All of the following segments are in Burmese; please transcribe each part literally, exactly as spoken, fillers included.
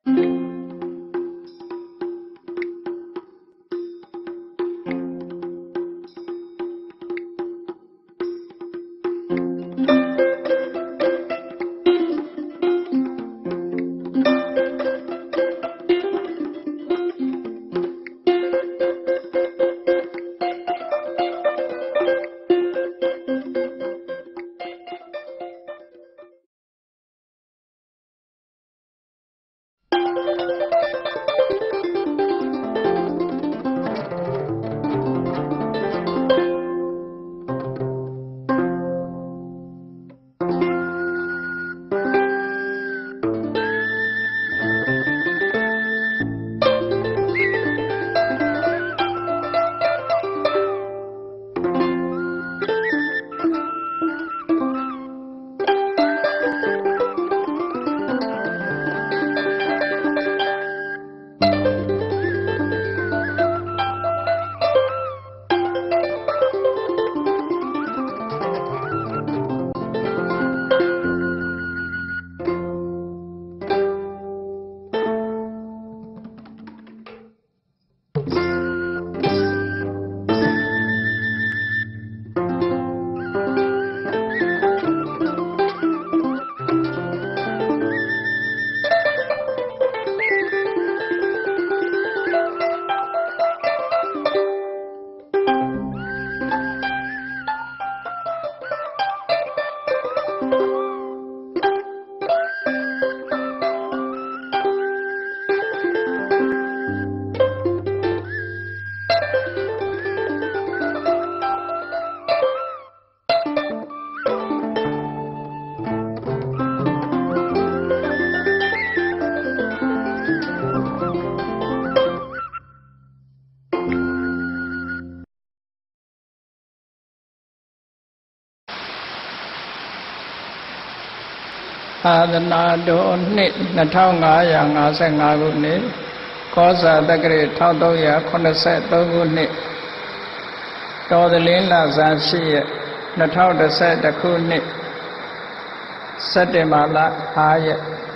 อาดนาโดนินเท่างาอย่างอาเซงากุนิข้อสาตะเกรเท่าตัวอย่างคนเสตตัวกุนิตอดลินลาสาชีนเท่าเดเสตะคุนิสติมาละหาย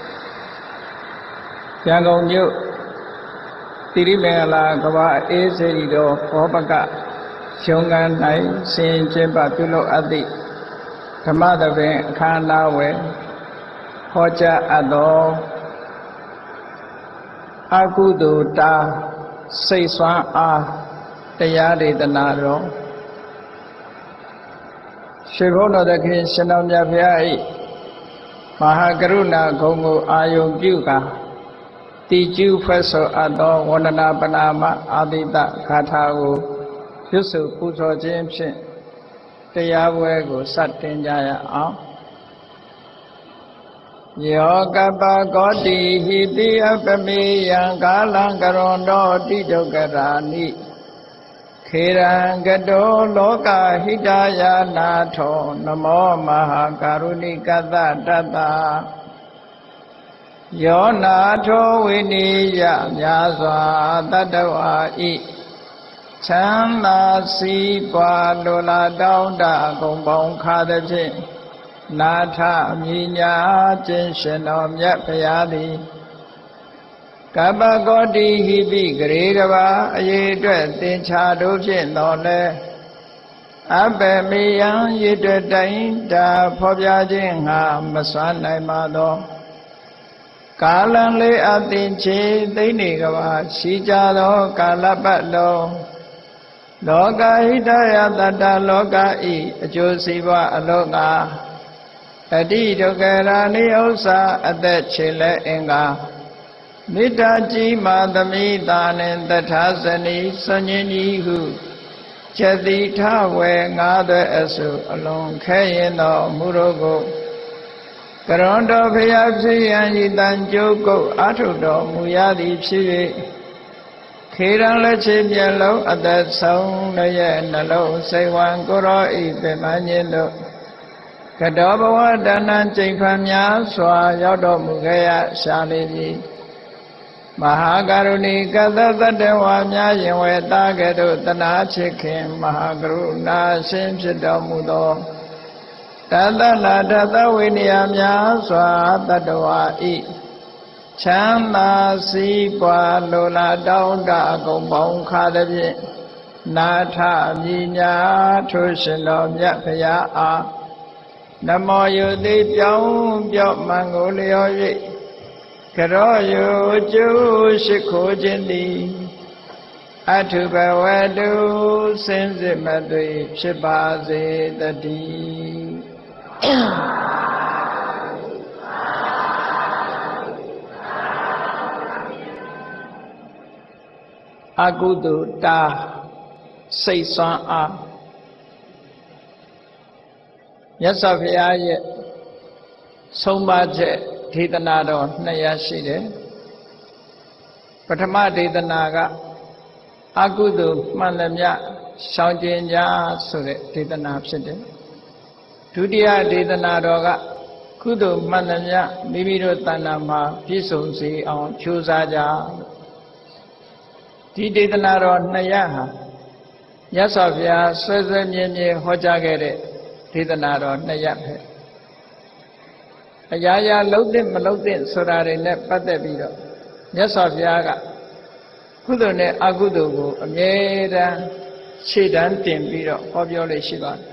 ยังกงยุติริเมงลากวาเอเสริโดขอปะกะชงกันไหนเสียงเจ็บปะตุโลอติธรรมะตะเวนคานาเวพอจะอัดออากุตุตาไสสวาอาตยาเรตนาโรชีวโนตะคิชนมยาพยาอิมหากรุณาคงကိုအာယုံပြုကာတိကျူဖက်ဆိုအပ်သောဝန္ဒနာပနာမအာတိတဂါထာကိုရွတ်ဆိုပူဇော်ခြင်းဖြင့်တရားပွဲကိုစတင်ကြရအောင်ယောကပကောတိဟိတိအပမေယံကာလံကရွန်တောတိဒုက္ခရာနိခေရံကတောလောကဟိတယာနာထောနမောမဟာကာရုဏိကတတတ္တယောနာထောဝိနိယမြာစွာတတ္တဝါဤချမ်းသာစီးပွားလိုလားတောင်းတအကုန်ပေါင်းခါသည်ဖြင့်နာထမြညာခြင်းရှင်တော်မြတ်ဖရာသည်ကပ္ပကောတိဟိပိဂရေကဘာအရေးအတွက်သင်္ချာတို့ဖြင့်တော်လဲအဘယ်မေယံရည်တွေ့တိုင်းတာဖော်ပြခြင်းငါမစွမ်းနိုင်ပါသောကာလံလေးအသင်ချေသိနေကဘာရှိကြသောကာလပတ်လုံးလောကဟိတယတတ္တလောကဤအကျိုးစီးပွားအလုံးငါအတိဒုက္ခရာနိဥ္စာအသက်ခြေလဲအင်္ဂါမေတ္တာကြီးမာသမိတာနှင့်တထာဇနီစွန်ញင်းကြီးဟုချက်တိထဝေငါးသွဲအစုအလုံးခဲရင်တော်မူတို့ကိုကရွန်တော်ဖျားဖြစ်ရန်ဤတန်ကြိုးကုတ်အာထုတော်မူရသည်ဖြစ်၍ခေရန်လက်ချေမျက်လုံးအသက်ဆုံးရဲ့နှလုံးစိတ်ဝံကိုရောဤပင်မညင်းတို့ကတောဘဝတဏ္ဏကျိန်ဖန်များစွာရောက်တော်မူခဲ့ရရှာလေပြီမဟာကရုဏီကသတ္တဝါများရင်ဝေတာကဲ့သို့တနာချစ်ခင်မဟာကရုဏာရှင်ဖြစ်တော်မူသောတသနာတသဝိနည်းများစွာတတ္တဝါဤချမ်းသာစီးပွားလိုလားတောင်းတအကုန်ပေါင်းခါသည်ဖြင့်နာထမြညာထိုရှင်တော်မြတ်ဖရာအားနမောယုတိပြောင်းပြော့မှန်ကိုလျော်၍ကရောယုကျိုးရှိခိုးခြင်းသည်အထုဘဝတုစင်စစ်မသွေဖြစ်ပါစေတည်းအကုသိုလ်တာစိတ်ဆွမ်းအားမြတ်စွာဘုရားရဲ့ဆုံးမချက်ဒေသနာတော်နှစ်ရပ်ရှိတယ်ပထမဒေသနာကအကုသိုလ်မှန်သမျှရှောင်ကျဉ်ကြဆိုတဲ့ဒေသနာဖြစ်တယ်ဒုတိယဒေသနာတော်ကကုသိုလ်မှန်သမျှမိမိတို့တဏ္ဍာမှာပြည့်စုံစေအောင်ကြိုးစားကြဒီဒေသနာတော်နှစ်ရပ်ဟာမြတ်စွာဘုရားဆွဲဆွဲမြဲမြဲဟောကြားခဲ့တဲ့ဒေသနာတော်နှစ်ရပ်ပဲအရာရာလှုပ်တဲ့မလှုပ်တဲ့ဆိုတာတွေနဲ့ပတ်သက်ပြီးတော့မြတ်စွာဘုရားကကုသိုလ်နဲ့အကုသိုလ်ကိုအမြဲတမ်းခြေတန်းတင်ပြီးတော့ဟောပြောလို့ရှိပါတယ်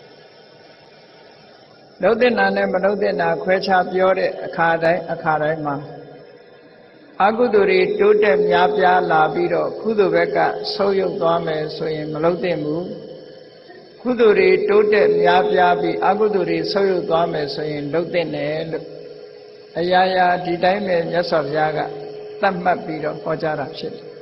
လှုပ်တဲ့နာနဲ့မလှုပ်တဲ့နာခွဲခြားပြောတဲ့အခါတိုင်းအခါတိုင်းမှာအကုသိုလ်တွေတိုးတက်များပြားလာပြီးတော့ကုသိုလ်ဘက်ကဆုံးယုတ်သွားမယ်ဆိုရင်မလှုပ်သင့်ဘူးကုသိုလ်တွေတိုးတက်များပြားပြီးအကုသိုလ်တွေဆုံးယုတ်သွားမယ်ဆိုရင်လှုပ်သင့်တယ်လို့အရာရာဒီတိုင်းပဲမြတ်စွာဘုရားကသတ်မှတ်ပြီးတော့ဟောကြားတာဖြစ်တယ်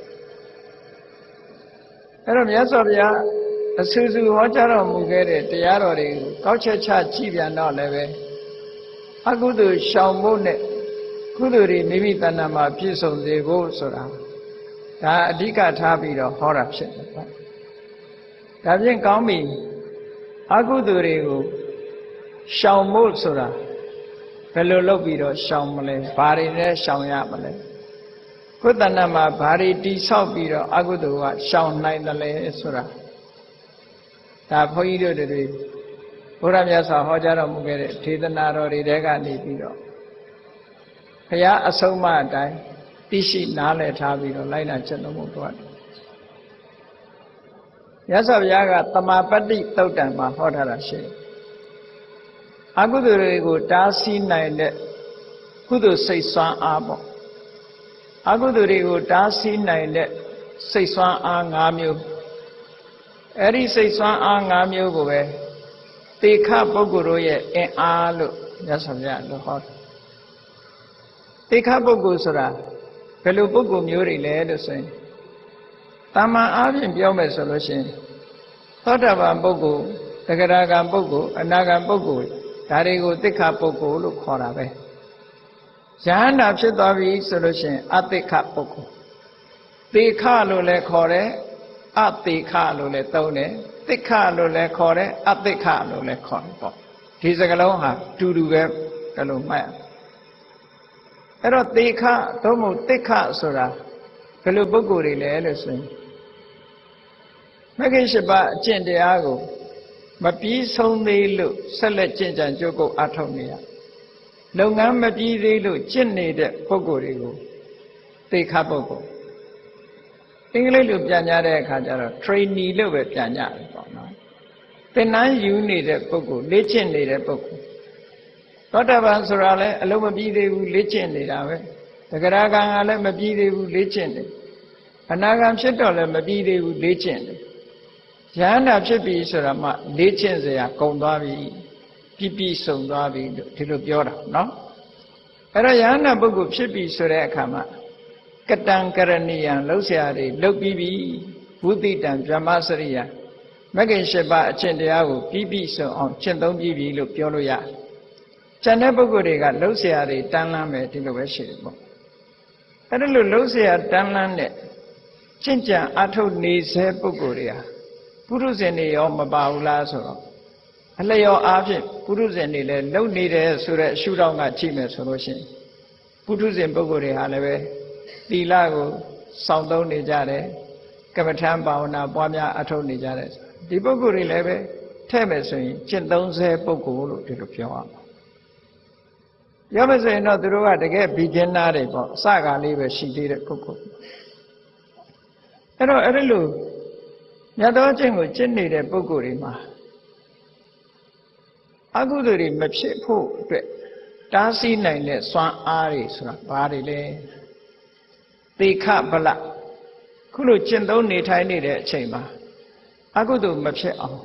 အဲ့တော့မြတ်စွာဘုရားအဆူဆူဟောကြားတော်မူခဲ့တဲ့တရားတော်တွေကိုကောက်ချက်ချကြည့်ပြန်တော့လည်းပဲအကုသိုလ်ရှောင်ဖို့နဲ့ကုသိုလ်တွေမိမိတဏ္ဍာမှာပြည့်စုံစေဖို့ဆိုတာဒါအဓိကထားပြီးတော့ဟောတာဖြစ်တယ်ပေါ့ဒါဖြင့်ကောင်းပြီအကုသိုလ်တွေကိုရှောင်ဖို့ဆိုတာဘယ်လိုလုပ်ပြီးတော့ရှောင်မလဲဘာတွေနဲ့ရှောင်ရမလဲကိုယ်တဏ္ဍာမှာဘာတွေတိဆောက်ပြီးတော့အကုသိုလ်ကရှောင်နိုင်တယ်လဲဆိုတာဒါဘုန်းကြီးတို့တွေဘုရားမြတ်စွာဟောကြားတော်မူခဲ့တဲ့ဒေသနာတော်တွေတဲကနေပြီးတော့ဘုရားအဆုံးအမအတိုင်းသိရှိနားလည်ထားပြီးတော့လိုက်နာကျင့်သုံးဖို့တော့မြတ်စွာဘုရားကသမာပတ္တိသုတ်တံမှာဟောထားတာရှိတယ်အကုသိုလ်တွေကိုတားဆီးနိုင်တဲ့ကုသိုလ်စိတ်ဆွမ်းအားပေါ့အကုသိုလ်တွေကိုတားဆီးနိုင်တဲ့စိတ်ဆွမ်းအား၅မျိုးအဲ့ဒီစိတ်ဆွမ်းအား၅မျိုးကိုပဲတေခပုဂ္ဂိုလ်တို့ရဲ့အင်အားလို့မြတ်စွာဘုရားလို့ဟောတယ်တေခပုဂ္ဂိုလ်ဆိုတာဘယ်လိုပုဂ္ဂိုလ်မျိုးတွေလဲလို့ဆိုရင်တာမန်အားဖြင့်ပြောမယ်ဆိုလို့ရှိရင်သောတာပန်ပုဂ္ဂိုလ်တဂရဂံပုဂ္ဂိုလ်အနာဂံပုဂ္ဂိုလ်ဒါတွေကိုသိက္ခာပုဂ္ဂိုလ်လို့ခေါ်တာပဲယဟန္တာဖြစ်သွားပြီဆိုလို့ရှိရင်အသိက္ခပုဂ္ဂိုလ်သေခလို့လည်းခေါ်တယ်အသေခလို့လည်းသုံးတယ်သိက္ခလို့လည်းခေါ်တယ်အသိက္ခလို့လည်းခေါ်တယ်ပေါ့ဒီစကားလုံးဟာတူတူပဲဒါလိုမှတ်ရအဲ့တော့သေခသို့မဟုတ်သိက္ခဆိုတာဘယ်လိုပုဂ္ဂိုလ်တွေလဲလို့ဆိုရင်မဂ္ဂင်၈ပါးအကျင့်တရားကိုမပြီးဆုံးသေးလို့ဆက်လက်ကျင့်ကြံကြိုးကုပ်အားထုတ်နေရလုပ်ငန်းမပြီးသေးလို့ကျင့်နေတဲ့ပုဂ္ဂိုလ်တွေကိုသေခပုဂ္ဂိုလ်အင်္ဂလိပ်လိုပြန်ကြတဲ့အခါကျတော့ trainee လို့ပဲပြန်ကြတယ်ပေါ့နော်သင်တန်းယူနေတဲ့ပုဂ္ဂိုလ်လေ့ကျင့်နေတဲ့ပုဂ္ဂိုလ်သောတာပန်ဆိုတာလည်းအလုံးမပြီးသေးဘူးလေ့ကျင့်နေတာပဲတဂရဂံကလည်းမပြီးသေးဘူးလေ့ကျင့်တယ်အနာဂံဖြစ်တော့လည်းမပြီးသေးဘူးလေ့ကျင့်တယ်ယဟန္တာဖြစ်ပြီဆိုတာမှလေ့ကျင့်စရာကုန်သွားပြီပြည့်ပြည့်စုံသွားပြီလို့ဒီလိုပြောတာနော်အဲ့တော့ယဟန္တာပုဂ္ဂိုလ်ဖြစ်ပြီဆိုတဲ့အခါမှာကတံကရဏီယံလှုပ်ရှားတွေလှုပ်ပြီးပြီဝုတိတံဗြဟ္မစရိယမဂ္ဂင်၈ပါးအကျင့်တရားကိုပြည့်ပြည့်စုံအောင်ကျင့်သုံးပြီးပြီလို့ပြောလို့ရတယ်ကျန်တဲ့ပုဂ္ဂိုလ်တွေကလှုပ်ရှားတွေတန်းလန်းမယ်ဒီလိုပဲရှိတယ်ပေါ့အဲ့ဒါလို့လှုပ်ရှားတန်းလန်းတဲ့ကျင့်ကြံအထုတ်နေစေပုဂ္ဂိုလ်တွေဟာပုရုဇဉ်တွေရောမပါဘူးလားဆိုတော့အလျော်အားဖြင့်ပုရုဇဉ်တွေလည်းလုံနေတယ်ဆိုတဲ့ရှုထောင့်ကကြည့်မယ်ဆိုလို့ရှိရင်ပုထုဇဉ်ပုဂ္ဂိုလ်တွေဟာလည်းပဲသီလကိုစောင့်သုံးနေကြတယ်ကမ္မထံဘာဝနာပွားများအထုတ်နေကြတယ်ဒီပုဂ္ဂိုလ်တွေလည်းပဲထဲ့မယ်ဆိုရင်ကျင့်သုံးဆဲပုဂ္ဂိုလ်လို့ဒီလိုပြောရမှာပြောမစင်တော့သူတို့ကတကယ် beginner တွေပေါ့အစကလေးပဲရှိသေးတဲ့ပုဂ္ဂိုလ်အဲ့တော့အဲ့လိုမြတ်သောအကျင့်ကိုကျင့်နေတဲ့ပုဂ္ဂိုလ်တွေမှာအကုသိုလ်တွေမဖြစ်ဖို့အတွက်တားဆီးနိုင်တဲ့စွမ်းအားတွေဆိုတာဘာတွေလဲသေခဗလခုလိုကျင့်သုံးနေထိုင်နေတဲ့အချိန်မှာအကုသိုလ်မဖြစ်အောင်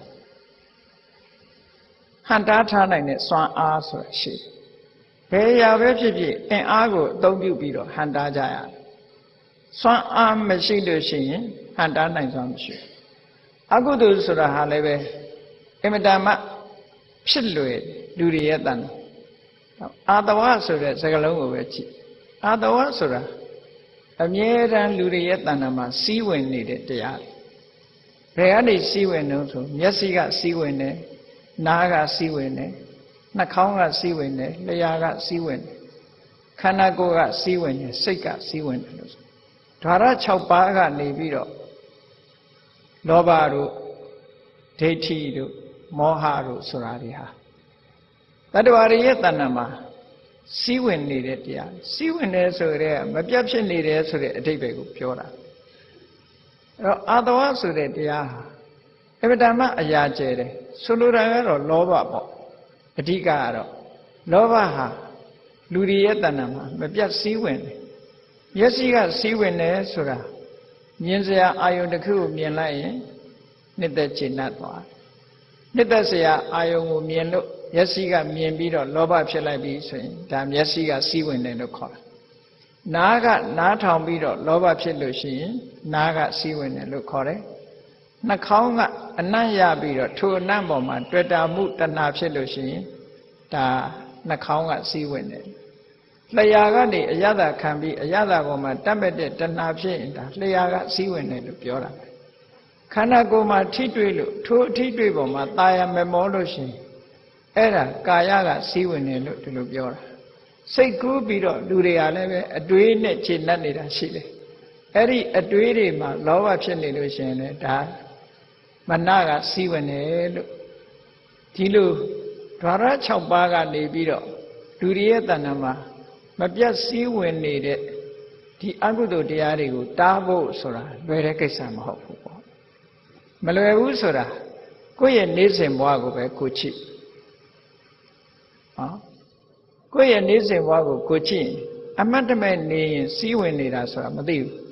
ဟန်တားထားနိုင်တဲ့စွမ်းအားဆိုတာရှိတယ်ဘယ်ရာပဲဖြစ်ဖြစ်အင်အားကိုအသုံးပြုပြီးတော့ဟန်တားကြရတယ်စွမ်းအားမရှိလို့ရှိရင်ဟန်တားနိုင်စွမ်းမရှိဘူးအကုသိုလ်ဆိုတာဟာလည်းပဲအင်မတန်မှဖြစ်လွယ်လူတွေရဲ့တန်အာတဝဆိုတဲ့စကားလုံးကိုပဲကြည့်အာတဝဆိုတာအမြဲတမ်းလူတွေရဲ့တဏ္ဍာမှာစီးဝင်နေတဲ့တရားဘယ်ကနေစီးဝင်လို့ဆိုမျက်စိကစီးဝင်တယ်နားကစီးဝင်တယ်နှာခေါင်းကစီးဝင်တယ်လျှာကစီးဝင်တယ်ခန္ဓာကိုယ်ကစီးဝင်တယ်စိတ်ကစီးဝင်တယ်လို့ဆိုဓာရ၆ပါးကနေပြီးတော့လောဘတို့ဒိဋ္ဌိတို့မောဟတို့ဆိုတာတွေဟာတတ္တဝါတွေရဲ့တဏ္ဍာမှာစီးဝင်နေတဲ့တရားစီးဝင်တယ်ဆိုရဲမပြတ်ဖြစ်နေတယ်ဆိုတဲ့အဓိပ္ပာယ်ကိုပြောတာအဲ့တော့အာတဝဆိုတဲ့တရားဟာအဗ္ဗဓမ္မအရာကျဲတယ်ဆိုလိုတာကတော့လောဘပေါ့အဓိကကတော့လောဘဟာလူတွေရဲ့တဏ္ဍာမှာမပြတ်စီးဝင်တယ်မျက်စိကစီးဝင်တယ်ဆိုတာမြင်စရာအာယုန်တစ်ခုကိုမြင်လိုက်ရင်နှစ်သက်ချင်တတ်သွားနှစ်သက်စရာအာယုန်ကိုမြင်လို့မျက်စိကမြင်ပြီးတော့လောဘဖြစ်လိုက်ပြီဆိုရင်ဒါမျက်စိကစီးဝင်တယ်လို့ခေါ်တယ်။နားကနားထောင်ပြီးတော့လောဘဖြစ်လို့ရှိရင်နားကစီးဝင်တယ်လို့ခေါ်တယ်။နှာခေါင်းကအနံ့ရပြီးတော့ထိုအနံ့ပေါ်မှာတွေ့တာမှုတဏှာဖြစ်လို့ရှိရင်ဒါနှာခေါင်းကစီးဝင်တယ်။လျှာကနေအယတခံပြီးအယတပေါ်မှာတတ်မဲ့တဲ့တဏှာဖြစ်ရင်ဒါလျှာကစီးဝင်တယ်လို့ပြောတာပဲ။ခန္ဓာကိုယ်မှာထိတွေ့လို့ထိုအထိတွေ့ပေါ်မှာตายမမောလို့ရှိရင်အဲ့ဒါကာယကစီးဝင်တယ်လို့ဒီလိုပြောတာစိတ်ကူးပြီးတော့လူတွေကလည်းပဲအတွေးနဲ့ခြေနှက်နေတာရှိတယ်အဲ့ဒီအတွေးတွေမှာလောဘဖြစ်နေလို့ရှိရင်လည်းဒါမနကစီးဝင်တယ်လို့ဒီလိုဓာရ၆ပါးကနေပြီးတော့လူတွေရဲ့တဏ္ဍာမှာမပြတ်စည်းဝင်နေတဲ့ဒီအကုသိုလ်တရားတွေကိုတားဖို့ဆိုတာလွယ်တဲ့ကိစ္စမဟုတ်ဘူးပေါ့မလွယ်ဘူးဆိုတာကိုယ့်ရဲ့နေစဉ်ဘဝကိုပဲကိုချစ်ဟောကိုယ့်ရဲ့နေစဉ်ဘဝကိုကိုချစ်အမတ်တမဲ့နေရင်စီးဝင်နေတာဆိုတာမသိဘူး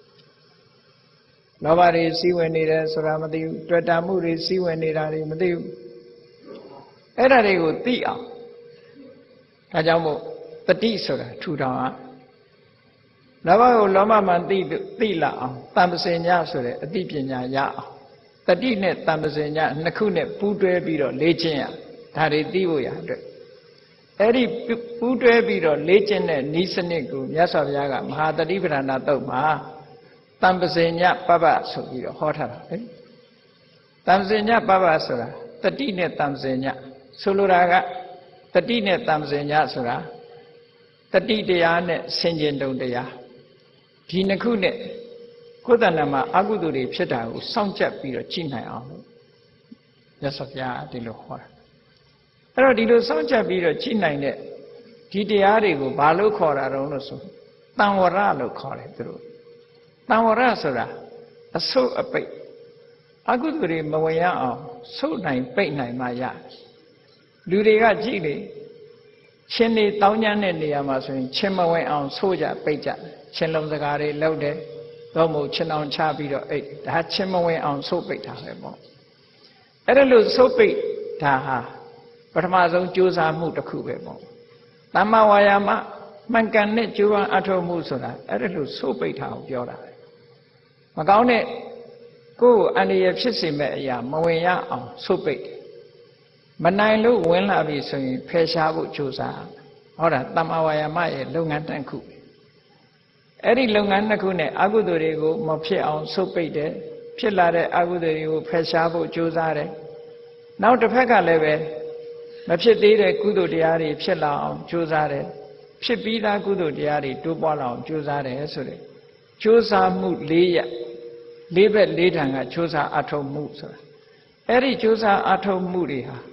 လောဘတွေစီးဝင်နေတယ်ဆိုတာမသိဘူးတွေ့တာမှုတွေစီးဝင်နေတာတွေမသိဘူးအဲ့ဒါတွေကိုသိအောင်ဒါကြောင့်မို့တတိဆိုတာထူထောင်အောင်လောဘကိုလောဘမှန်သိသိလာအောင်တမ္ပစင်ညဆိုတဲ့အသိပညာရအောင်တတိနဲ့တမ္ပစင်ညနှစ်ခုနဲ့ပူးတွဲပြီးတော့လေ့ကျင့်ရဒါတွေသိဖို့ရအတွက်အဲ့ဒီပူးတွဲပြီးတော့လေ့ကျင့်တဲ့ဤစနစ်ကိုမြတ်စွာဘုရားကမဟာတတိပဌာနာတုတ်မှာတမ္ပစင်ညပပ္ပဆိုပြီးတော့ဟောထားတာလေတမ္ပစင်ညပပ္ပဆိုတာတတိနဲ့တမ္ပစင်ညဆိုလိုတာကတတိနဲ့တမ္ပစင်ညဆိုတာတတိတရားနဲ့ဆင်ခြင်တုံတရားဒီနှစ်ခုနဲ့ကိုယ်တဏ္ဍာမှာအကုသိုလ်တွေဖြစ်တာကိုစောင့်ကြပ်ပြီးတော့ကြည့်နိုင်အောင်လို့မြတ်စွာဘုရားဒီလိုဟောတာအဲ့တော့ဒီလိုစောင့်ကြပ်ပြီးတော့ကြည့်နိုင်တဲ့ဒီတရားတွေကိုဘာလို့ခေါ်တာတုံးလို့ဆိုတံဝရလို့ခေါ်တယ်သူတို့တံဝရဆိုတာအဆုတ်အပိတ်အကုသိုလ်တွေမဝင်ရအောင်ဆုတ်နိုင်ပိတ်နိုင်မှရလူတွေကကြည့်လေချင်းတွေတောင်းကျမ်းတဲ့နေရာမှာဆိုရင်ချင်းမဝင်အောင်ဆိုးကြပိတ်ကြချင်းလုံးစကားတွေလောက်တယ်တော့မို့ချင်းအောင်ချပြီးတော့အဲ့ဒါချင်းမဝင်အောင်ဆိုးပိတ်တာပဲပေါ့အဲ့ဒါလို့ဆိုးပိတ်ဒါဟာပထမဆုံးကြိုးစားမှုတစ်ခုပဲပေါ့သမ္မာဝါယာမမှန်ကန်တဲ့ကြိုးပမ်းအထောက်မှုဆိုတာအဲ့ဒါလို့ဆိုးပိတ်တာကိုပြောတာပဲမကောင်းတဲ့ကိုယ်အန္တရာယ်ဖြစ်စေမဲ့အရာမဝင်ရအောင်ဆိုးပိတ်မနိုင်လို့ဝင်လာပြီဆိုရင်ဖယ်ရှားဖို့ကြိုးစားဟောတာသမ္မာဝါယာမရဲ့လုပ်ငန်းတစ်ခုအဲ့ဒီလုပ်ငန်းတစ်ခုနဲ့အကုသိုလ်တွေကိုမဖြစ်အောင်ဆုတ်ပိတ်တယ်ဖြစ်လာတဲ့အကုသိုလ်တွေကိုဖယ်ရှားဖို့ကြိုးစားတယ်နောက်တစ်ဖက်ကလည်းပဲမဖြစ်သေးတဲ့ကုသိုလ်တရားတွေဖြစ်လာအောင်ကြိုးစားတယ်ဖြစ်ပြီးသားကုသိုလ်တရားတွေတိုးပွားလာအောင်ကြိုးစားတယ်ဆိုတဲ့ကြိုးစားမှု၄ရပ်၄ဘက်၄ထံကကြိုးစားအထောက်မှုဆိုတာအဲ့ဒီကြိုးစားအထောက်မှုတွေဟာ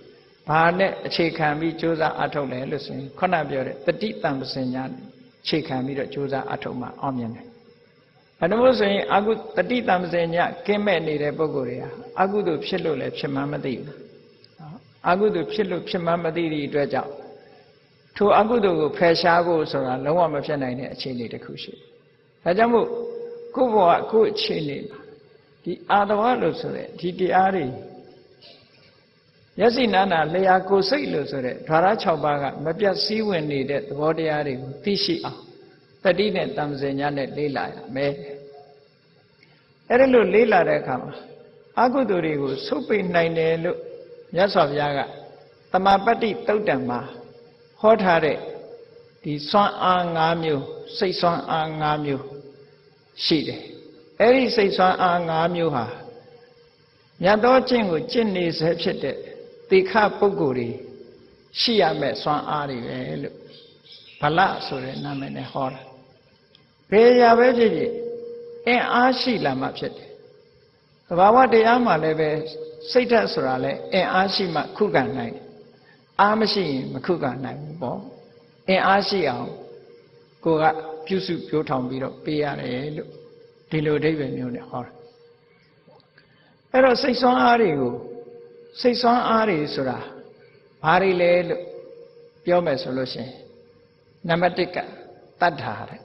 ဘာနဲ့အခြေခံပြီးကြိုးစားအထောက်လဲလို့ဆိုရင်ခုနပြောတဲ့တတိတံပစဉ္ညာအခြေခံပြီးတော့ကြိုးစားအထောက်မှအောင်မြင်တယ်။အဲဒါမို့ဆိုရင်အကုတတိတံပစဉ္ညာကင်းမဲ့နေတဲ့ပုဂ္ဂိုလ်တွေဟာအကုသိုလ်ဖြစ်လို့လည်းဖြစ်မှမသိဘူး။အကုသိုလ်ဖြစ်လို့ဖြစ်မှမသိတဲ့အတွက်ကြောင့်ထိုအကုသိုလ်ကိုဖယ်ရှားဖို့ဆိုတာလုံးဝမဖြစ်နိုင်တဲ့အခြေအနေတစ်ခုရှိတယ်။ဒါကြောင့်မို့ကိုယ့်ဘဝကိုယ့်အခြေအနေမှာဒီအာတဝလို့ဆိုတဲ့ဒီတရားတွေမျက်စိနာနာလျာကိုယ်စိတ်လို့ဆိုတဲ့ဓာရ၆ပါးကမပြတ်စည်းဝင်နေတဲ့သဘောတရားတွေကိုသိရှိအောင်တတိနဲ့တမ္ပဇဉာနဲ့လေးလာရမယ်အဲ့ဒါလို့လေးလာတဲ့အခါမှာအကုသိုလ်တွေကိုဆုတ်ပိတ်နိုင်တယ်လို့မြတ်စွာဘုရားကသမာပတ္တိတုတ်တံမှာဟောထားတဲ့ဒီစွမ်းအား၅မျိုးစိတ်စွမ်းအား၅မျိုးရှိတယ်အဲ့ဒီစိတ်စွမ်းအား၅မျိုးဟာမြတ်သောကျင့်ကိုကျင့်နေစေဖြစ်တဲ့တိခပုဂ္ဂိုလ်တွေရှိရမဲ့စွမ်းအားတွေပဲလို့ဗလဆိုတဲ့နာမည်နဲ့ဟောတာဘယ်ရာပဲဖြစ်ဖြစ်အင်အားရှိလာမှဖြစ်တယ်သဘာဝတရားမှာလည်းပဲစိတ်ဓာတ်ဆိုတာလည်းအင်အားရှိမှခုခံနိုင်တယ်အားမရှိရင်မခုခံနိုင်ဘူးပေါ့အင်အားရှိအောင်ကိုကပြုစုပြောထောင်ပြီးတော့ပေးရတယ်လို့ဒီလိုအဓိပ္ပာယ်မျိုးနဲ့ဟောတာအဲ့တော့စိတ်ဆွမ်းအားတွေကိုစိတ်ဆွမ်းအားတွေဆိုတာဘာတွေလဲလို့ပြောမယ်ဆိုလို့ရှိရင်နံပါတ်တစ်ကတတ္ထာတဲ့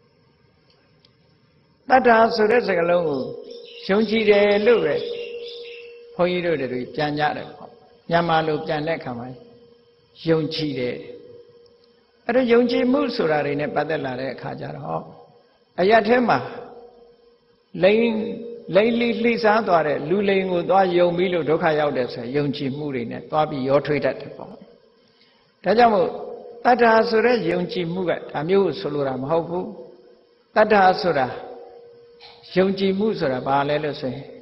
တတ္ထာဆိုတဲ့စကားလုံးကိုယုံကြည်တယ်လို့ပဲဘုန်းကြီးတို့တွေပြန်ကြတယ်ပေါ့မြန်မာလိုပြန်တဲ့အခါမှာယုံကြည်တယ်အဲ့တော့ယုံကြည်မှုဆိုတာတွေနဲ့ပတ်သက်လာတဲ့အခါကျတော့အရာထဲမှာလိမ့်လိမ့်လိလှိစားသွားတဲ့လူလိန်ကိုသွားယုံပြီးလို့ဒုက္ခရောက်တယ်ဆိုရင်ယုံကြည်မှုတွေနဲ့သွားပြီးရောထွေးတတ်တယ်ပေါ့ဒါကြောင့်မို့တတ္ထာဆိုတဲ့ယုံကြည်မှုကဒါမျိုးကိုဆိုလိုတာမဟုတ်ဘူးတတ္ထာဆိုတာယုံကြည်မှုဆိုတာဘာလဲလို့ဆိုရင်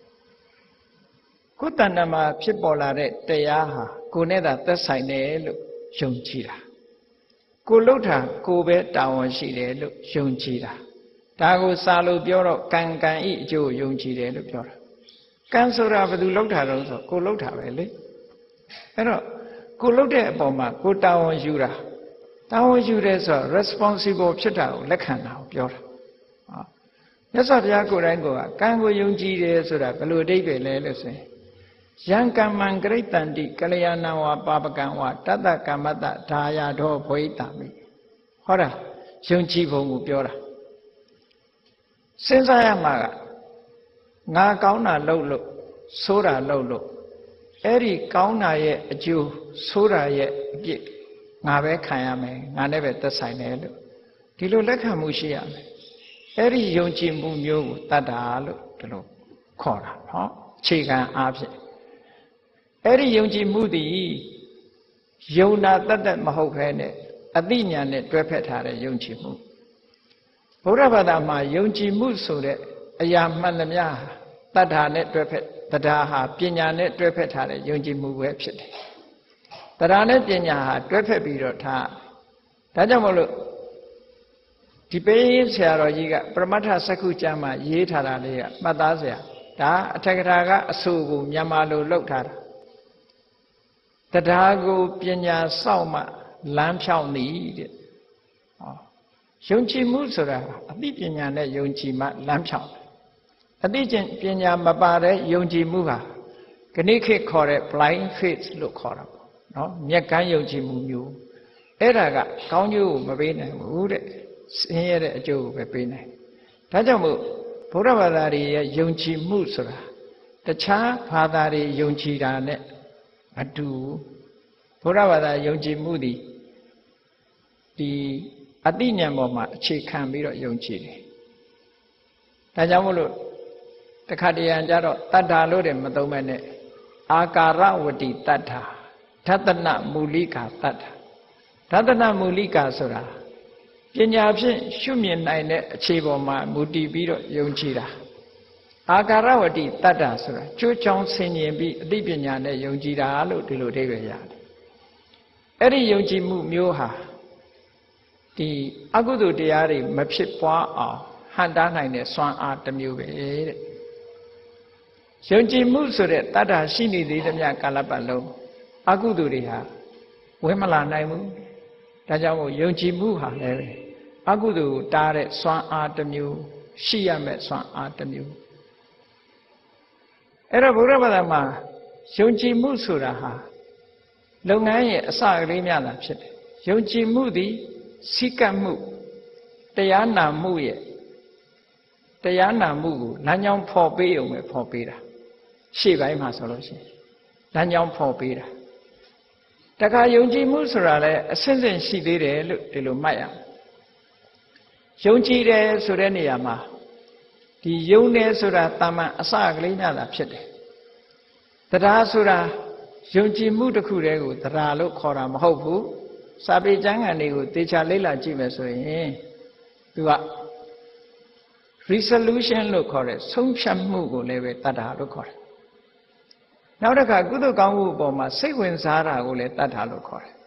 ကိုယ်တဏ္ဍာမှာဖြစ်ပေါ်လာတဲ့တရားဟာကိုယ်နဲ့သာသက်ဆိုင်တယ်လို့ယုံကြည်တာကိုယ်လှုပ်တာကိုယ်ပဲတာဝန်ရှိတယ်လို့ယုံကြည်တာဒါကိုစာလို့ပြောတော့ကံကံဤအကျိုးယုံကြည်တယ်လို့ပြောတာကံဆိုတာဘယ်သူလှုပ်တာတော့ဆိုကိုယ်လှုပ်တာပဲလေအဲ့တော့ကိုယ်လှုပ်တဲ့အပေါ်မှာကိုယ်တာဝန်ယူတာတာဝန်ယူတယ်ဆိုတော့ responsible ဖြစ်တာကိုလက်ခံတာကိုပြောတာဟာမြတ်စွာဘုရားကိုယ်တိုင်ကကံကိုယုံကြည်တယ်ဆိုတာဘယ်လိုအဓိပ္ပာယ်လဲလို့ဆိုရင်ယံကမ္မံဂရိတန္တိကလျာဏဝါပါပကံဝါတတ္တကမ္မတ္တဒါယဒောဘွိတမိဟောတာယုံကြည်ပုံကိုပြောတာစဉ်းစားရမှာကငါကောင်းတာလုပ်လို့ဆိုးတာလုပ်လို့အဲ့ဒီကောင်းတာရဲ့အကျိုးဆိုးတာရဲ့အပြစ်ငါပဲခံရမယ်ငါနဲ့ပဲသက်ဆိုင်တယ်လို့ဒီလိုလက်ခံမှုရှိရမယ်အဲ့ဒီယုံကြည်မှုမျိုးကိုတတ္တာလို့ဒီလိုခေါ်တာဟောအခြေခံအားဖြင့်အဲ့ဒီယုံကြည်မှုသည်ယုံနာတတ်တတ်မဟုတ်ဘဲနဲ့အသိဉာဏ်နဲ့တွဲဖက်ထားတဲ့ယုံကြည်မှုဘုရားဘာသာမှာယုံကြည်မှုဆိုတဲ့အရာမှန်သမျှတတ္ထာနဲ့တွဲဖက်တရားဟာပညာနဲ့တွဲဖက်ထားတဲ့ယုံကြည်မှုပဲဖြစ်တယ်တရားနဲ့ပညာဟာတွဲဖက်ပြီးတော့ထားဒါကြောင့်မို့လို့ဒီပေးဆရာတော်ကြီးကပရမတ္ထစက္ခုကျမ်းမှာရေးထားတာလေးကမှတ်သားစရာဒါအထက်ကထာကအဆိုကိုမြန်မာလိုလောက်ထားတာတရားကိုပညာစောင့်မှလမ်းဖြောင်းသည်တဲ့ဟောယုံကြည်မှုဆိုတာအသိပညာနဲ့ယုံကြည်မှလမ်းဖြောင်းအသိပညာမပါတဲ့ယုံကြည်မှုဟာခဏခေတ်ခေါ်တဲ့ blind faith လို့ခေါ်တာပေါ့နော်မျက်ကန်းယုံကြည်မှုမျိုးအဲ့ဒါကကောင်းကျိုးကိုမပေးနိုင်ဘူးတဲ့ဆင်းရဲတဲ့အကျိုးကိုပဲပေးနိုင်ဒါကြောင့်မို့ဘုရားဘာသာတွေရဲ့ယုံကြည်မှုဆိုတာတခြားဘာသာတွေယုံကြည်တာနဲ့မတူဘုရားဘာသာယုံကြည်မှုဒီဒီအသိဉာဏ်ပေါ်မှာအခြေခံပြီးတော့ယုံကြည်တယ်ဒါကြောင့်မို့လို့တခါတရံကြတော့တတ္ထာလို့တယ်မသုံးမဲ့နဲ့အာကာရဝတိတတ္ထာဓတ္တနမူလိကာတတ္ထာဓတ္တနမူလိကာဆိုတာပညာဖြင့်ရှုမြင်နိုင်တဲ့အခြေပေါ်မှာမူတည်ပြီးတော့ယုံကြည်တာအာကာရဝတိတတ္ထာဆိုတာကျိုးချောင်းဆင်ញင်ပြီးအသိပညာနဲ့ယုံကြည်တာလို့ဒီလိုအဓိပ္ပာယ်ရတယ်အဲ့ဒီယုံကြည်မှုမျိုးဟာဒီအကုသိုလ်တရားတွေမဖြစ်ပွားအောင်ဟန်တားနိုင်တဲ့စွမ်းအားတစ်မျိုးပဲတဲ့ယုံကြည်မှုဆိုတဲ့တတ္ထာရှိနေသေးသမျှကာလပတ်လုံးအကုသိုလ်တွေဟာဝင်မလာနိုင်ဘူးဒါကြောင့်ယုံကြည်မှုဟာလည်းအကုသိုလ်ကိုတားတဲ့စွမ်းအားတစ်မျိုးရှိရမယ်စွမ်းအားတစ်မျိုးအဲ့တော့ဘုရားဘာသာမှာယုံကြည်မှုဆိုတာဟာလုပ်ငန်းရဲ့အစကလေးများသာဖြစ်တယ်ယုံကြည်မှုသည်စိကတ်မှုတရားနာမှုရဲ့တရားနာမှုကိုလမ်းကြောင်းဖော်ပေးအောင်ပဲဖော်ပေးတာရှေ့ပိုင်းမှာဆိုလို့ရှိရင်လမ်းကြောင်းဖော်ပေးတာတခါယုံကြည်မှုဆိုတာလည်းအစဉ်စဉ်ရှိသေးတယ်လို့ဒီလိုမှတ်ရအောင်ယုံကြည်တယ်ဆိုတဲ့နေရာမှာဒီယုံတယ်ဆိုတာတာမန်အစကလေးများသာဖြစ်တယ်တရားဆိုတာယုံကြည်မှုတစ်ခုတည်းကိုတရားလို့ခေါ်တာမဟုတ်ဘူးစာပေကျမ်းဂန်တွေကိုသေချာလေ့လာကြည့်မယ်ဆိုရင်သူက resolution လို့ခေါ်တဲ့ဆုံးဖြတ်မှုကိုလည်းပဲတတ္ထာလို့ခေါ်တယ်နောက်တစ်ခါကုသိုလ်ကောင်းမှုအပေါ်မှာစိတ်ဝင်စားတာကိုလည်းတတ္ထာလို့ခေါ်တယ်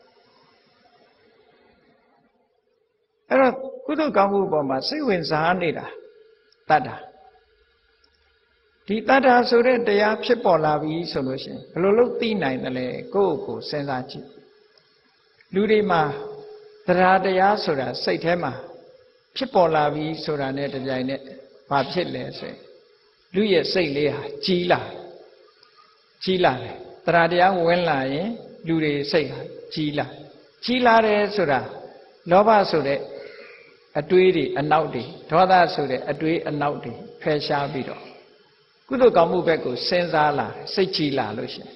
အဲ့တော့ကုသိုလ်ကောင်းမှုအပေါ်မှာစိတ်ဝင်စားနေတာတတ္ထာဒီတတ္ထာဆိုတဲ့တရားဖြစ်ပေါ်လာပြီဆိုလို့ရှိရင်ဘယ်လိုလုပ်သိနိုင်တယ်လဲကိုယ့်ကိုယ်စဉ်းစားကြည့်လူတွေမှာတရားတရားဆိုတာစိတ်ထဲမှာဖြစ်ပေါ်လာပြီဆိုတာနဲ့တပြိုင်နက်ဘာဖြစ်လဲဆိုရင်လူရဲ့စိတ်လေးဟာကြီးလာကြီးလာတယ်တရားတရားဝင်လာရင်လူတွေစိတ်ဟာကြီးလာကြီးလာတယ်ဆိုတာလောဘဆိုတဲ့အတွေးတွေအနောက်တွေဒေါသဆိုတဲ့အတွေးအနောက်တွေဖယ်ရှားပြီးတော့ကုသိုလ်ကောင်းမှုဘက်ကိုစဉ်းစားလာစိတ်ကြီးလာလို့ရှိရင်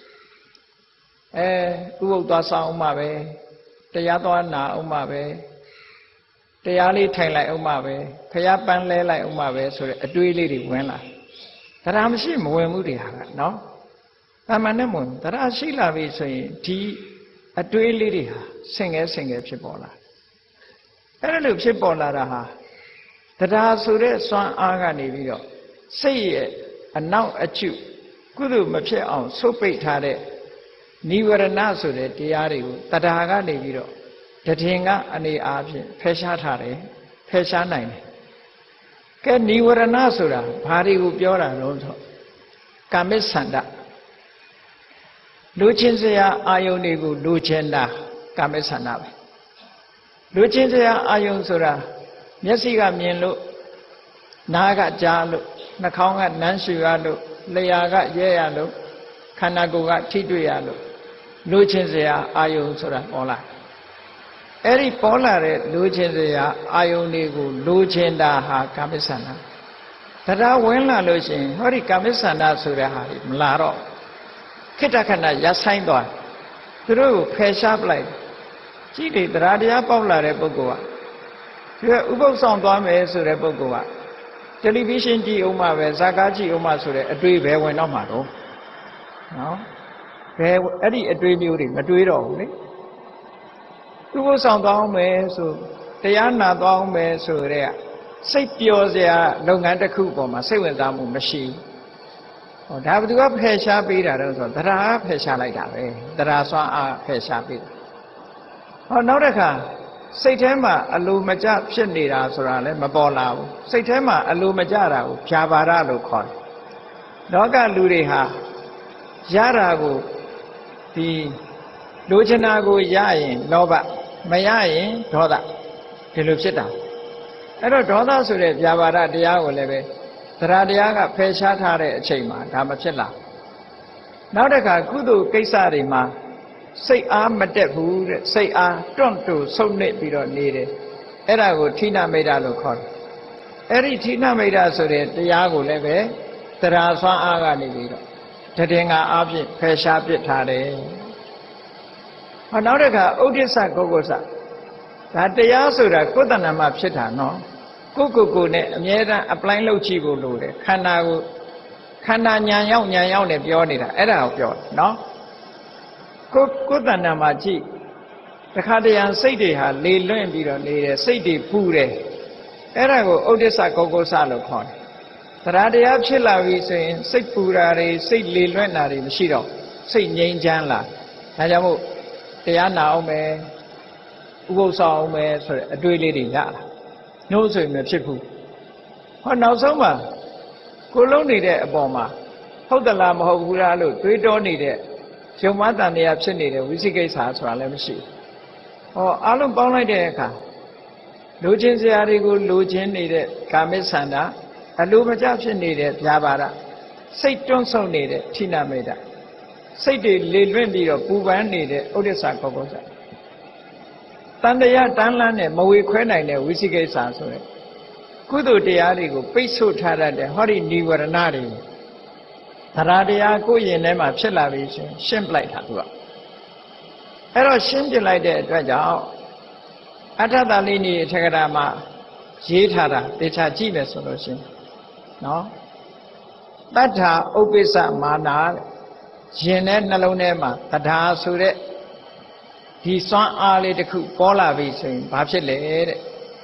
အဲဥပုသ်သွားဆောင်အောင်မှပဲတရားသွားနာအောင်မှပဲတရားလေးထိုင်လိုက်အောင်မှပဲဖျားပန်းလဲလိုက်အောင်မှပဲဆိုတဲ့အတွေးလေးတွေဝင်လာတရားမရှိမဝင်မှုတွေဟာကနော်တာမန်နဲ့မဝင်တရားရှိလာပြီဆိုရင်ဒီအတွေးလေးတွေဟာဆင်ငယ်ဆင်ငယ်ဖြစ်ပေါ်လာအဲ့ဒါလို့ဖြစ်ပေါ်လာတာဟာတရားဆိုတဲ့စွမ်းအားကနေပြီးတော့စိတ်ရဲ့အနောက်အကျုကုသိုလ်မဖြစ်အောင်ဆုတ်ပိတ်ထားတဲ့နိဝရဏဆိုတဲ့တရားတွေကိုတရားကနေပြီးတော့တည်ငါအနေအားဖြင့်ဖယ်ရှားထားတယ်ဖယ်ရှားနိုင်တယ်ကဲနိဝရဏဆိုတာဘာတွေကိုပြောတာလဲဆိုကာမိစ္ဆန္ဒလူချင်းစရာအာယုန်တွေကိုလူချင်းတာကာမိစ္ဆန္ဒပဲလူချင်းစရာအာယုန်ဆိုတာမျက်စိကမြင်လို့နားကကြားလို့နှာခေါင်းကနမ်းရှူရလို့လျှာကရဲရလို့ခန္ဓာကိုယ်ကထိတွေ့ရလို့လူချင်းစရာအာယုန်ဆိုတာပေါ်လာအဲ့ဒီပေါ်လာတဲ့လူချင်းစရာအာယုန်တွေကိုလူချင်းတာဟာကာမိစ္ဆန္ဒတရားဝင်လာလို့ရှိရင်ဟောဒီကာမိစ္ဆန္ဒဆိုတဲ့ဟာဒီမလာတော့ခိတ္တခဏရပ်ဆိုင်သွားသူတို့ကိုဖယ်ရှားပလိုက်ကြည့်လေတရားတရားပေါက်လာတဲ့ပုဂ္ဂိုလ်ကဒီဥပုသ်ဆောင်သွားမယ်ဆိုတဲ့ပုဂ္ဂိုလ်ကတယ်လီဗီရှင်းကြည့်အောင်မှပဲဇာကားကြည့်အောင်မှဆိုတဲ့အတွေ့ပဲဝင်တော့မှာတော့နော်ဘယ်အဲ့ဒီအတွေ့မျိုးတွေမတွေးတော့ဘူးလေဥပုသ်ဆောင်သွားအောင်မယ်ဆိုတရားနာသွားအောင်မယ်ဆိုတဲ့စိတ်ပျော်စရာလုပ်ငန်းတစ်ခုပေါ်မှာစိတ်ဝင်စားမှုမရှိဘူးဟောဒါဘယ်သူကဖယ်ရှားပေးတာတော့ဆိုတော့တရားဖယ်ရှားလိုက်တာပဲတရားစွမ်းအားဖယ်ရှားပေးတာဟောနောက်တစ်ခါစိတ်ထဲမှာအလိုမကျဖြစ်နေတာဆိုတာလည်းမပေါ်လာဘူးစိတ်ထဲမှာအလိုမကျတာကိုဖြာပါဒလို့ခေါ်တယ်လောကလူတွေဟာရတာကိုဒီလိုချင်တာကိုရရင်လောဘမရရင်ဒေါသဒီလိုဖြစ်တာအဲ့တော့ဒေါသဆိုတဲ့ဖြာပါဒတရားကိုလည်းပဲတရားတရားကဖယ်ရှားထားတဲ့အချိန်မှာဒါမဖြစ်လာနောက်တစ်ခါကုသိုလ်ကိစ္စတွေမှာစိတ်အားမတက်ဘူးတဲ့စိတ်အားတွန့်တူဆုတ်နစ်ပြီးတော့နေတယ်အဲ့ဒါကိုဌိနမိတ်တာလို့ခေါ်တယ်အဲ့ဒီဌိနမိတ်တာဆိုတဲ့တရားကိုလည်းပဲတရားဆွမ်းအားကနေပြီးတော့တည်ငါအားဖြင့်ဖယ်ရှားပစ်ထားတယ်ဟောနောက်တစ်ခါဥဒိစ္စကုက္ကုစဒါတရားဆိုတာကိုယ်တဏ္ဍာမှာဖြစ်တာနော်ကိုယ်ကိုယ်ကိုနဲ့အမြဲတမ်း apply လုပ်ကြည့်ဖို့လိုတယ်ခန္ဓာကိုခန္ဓာညာရောက်ညာရောက်နဲ့ပြောနေတာအဲ့ဒါကိုပြောတယ်နော်ကိုကိုယ်တဏ္ဍာမှာကြည့်တခါတရံစိတ်တွေဟာလေလွင့်ပြီးတော့နေတယ်စိတ်တွေပူတယ်အဲ့ဒါကိုဥဒိစ္စကုက္ကုစလို့ခေါ်တယ်တရားတရားဖြစ်လာပြီဆိုရင်စိတ်ပူတာတွေစိတ်လေလွင့်တာတွေမရှိတော့စိတ်ငြိမ်းချမ်းလာဒါကြောင့်မို့တရားနာအောင်မယ်ဥပုသ်ဆောင်အောင်မယ်ဆိုတဲ့အတွေ့လေးတွေရလာညှို့ဆိုရင်မဖြစ်ဘူးဟောနောက်ဆုံးမှာကိုလုံးနေတဲ့အပေါ်မှာဟုတ်သလားမဟုတ်ဘူးလားလို့တွေးတောနေတဲ့ယုံမတန်တရားဖြစ်နေတဲ့ဝိသိကိစ္စဆိုတာလည်းမရှိဟောအလုံးပေါင်းလိုက်တဲ့အခါလူချင်းစရာတွေကိုလူချင်းနေတဲ့ကာမိဆန္ဒအလိုမကျဖြစ်နေတဲ့ဗျာပါဒစိတ်တွန်းဆုံနေတဲ့ဌိနမိတ်စိတ်တွေလေလွင့်ပြီးတော့ပူပန်းနေတဲ့ဥဒိစ္စကောကောဇတန်တရားတန်းလန်းနဲ့မဝေခွဲနိုင်တဲ့ဝိသိကိစ္စဆိုရယ်ကုသိုလ်တရားတွေကိုပိတ်ဆို့ထားတတ်တဲ့ဟောဒီនិဝရဏတွေသရတရားကိုယ်ရင်ထဲမှာဖြစ်လာပြီဆိုရင်ရှင်းပလိုက်တာသူကအဲ့တော့ရှင်းပြလိုက်တဲ့အတွက်ကြောင့်အထတာလိနိထေကရာမှာရေးထားတာတေချာကြည့်မယ်ဆိုလို့ရှင်နော်တတ္ထာဥပ္ပစ္စမာနာရင်တဲ့နှလုံးထဲမှာတရားဆိုတဲ့ဒီစွမ်းအားလေးတစ်ခုပေါ်လာပြီဆိုရင်ဘာဖြစ်လဲတဲ့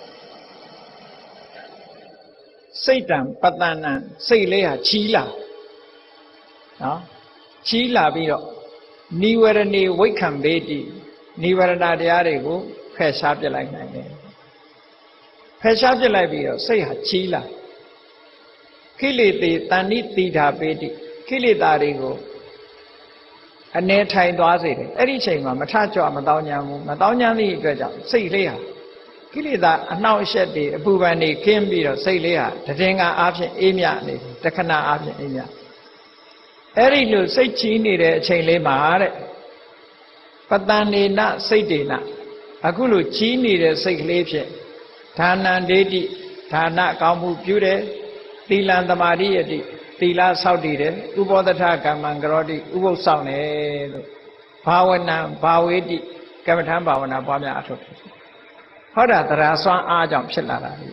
စိတ်တံပတ္တနံစိတ်လေးဟာချီးလာနော်ချီးလာပြီးတော့နိဝရဏေဝိခံဘေတိနိဝရဏတရားတွေကိုဖယ်ရှားပြလိုက်နိုင်တယ်ဖယ်ရှားပြလိုက်ပြီးတော့စိတ်ဟာချီးလာခိလေတေတဏိတိဓာပေတိခိလေသာတွေကိုအနေထိုင်သွားစေတယ်အဲ့ဒီအချိန်မှာမထကြွမတောင်းညံဘူးမတောင်းညံသည့်အတွက်ကြောင့်စိတ်လေးဟာကိလေသာအနှောက်အယှက်တွေအပူပန်တွေခင်းပြီးတော့စိတ်လေးဟာတည်ငါအားဖြင့်အေးမြနေတခဏအားဖြင့်အေးမြအဲ့ဒီလိုစိတ်ချီးနေတဲ့အချိန်လေးမှာတဲ့ပတန်နေနစိတ်တေနအခုလိုချီးနေတဲ့စိတ်ကလေးဖြင့်ဒါနံဒေတိဒါနကောင်းမှုပြုတယ်သီလံသမာဓိယတိသီလဆောက်တည်တယ်ဥပောသထကမ္မံကရောတိဥပုသ်ဆောင်တယ်လို့ဘာဝနာဘာဝေတိကမ္မထံဘာဝနာပွားများအထုတ်တယ်ဟောတာတရားစွမ်းအားကြောင့်ဖြစ်လာတာလေ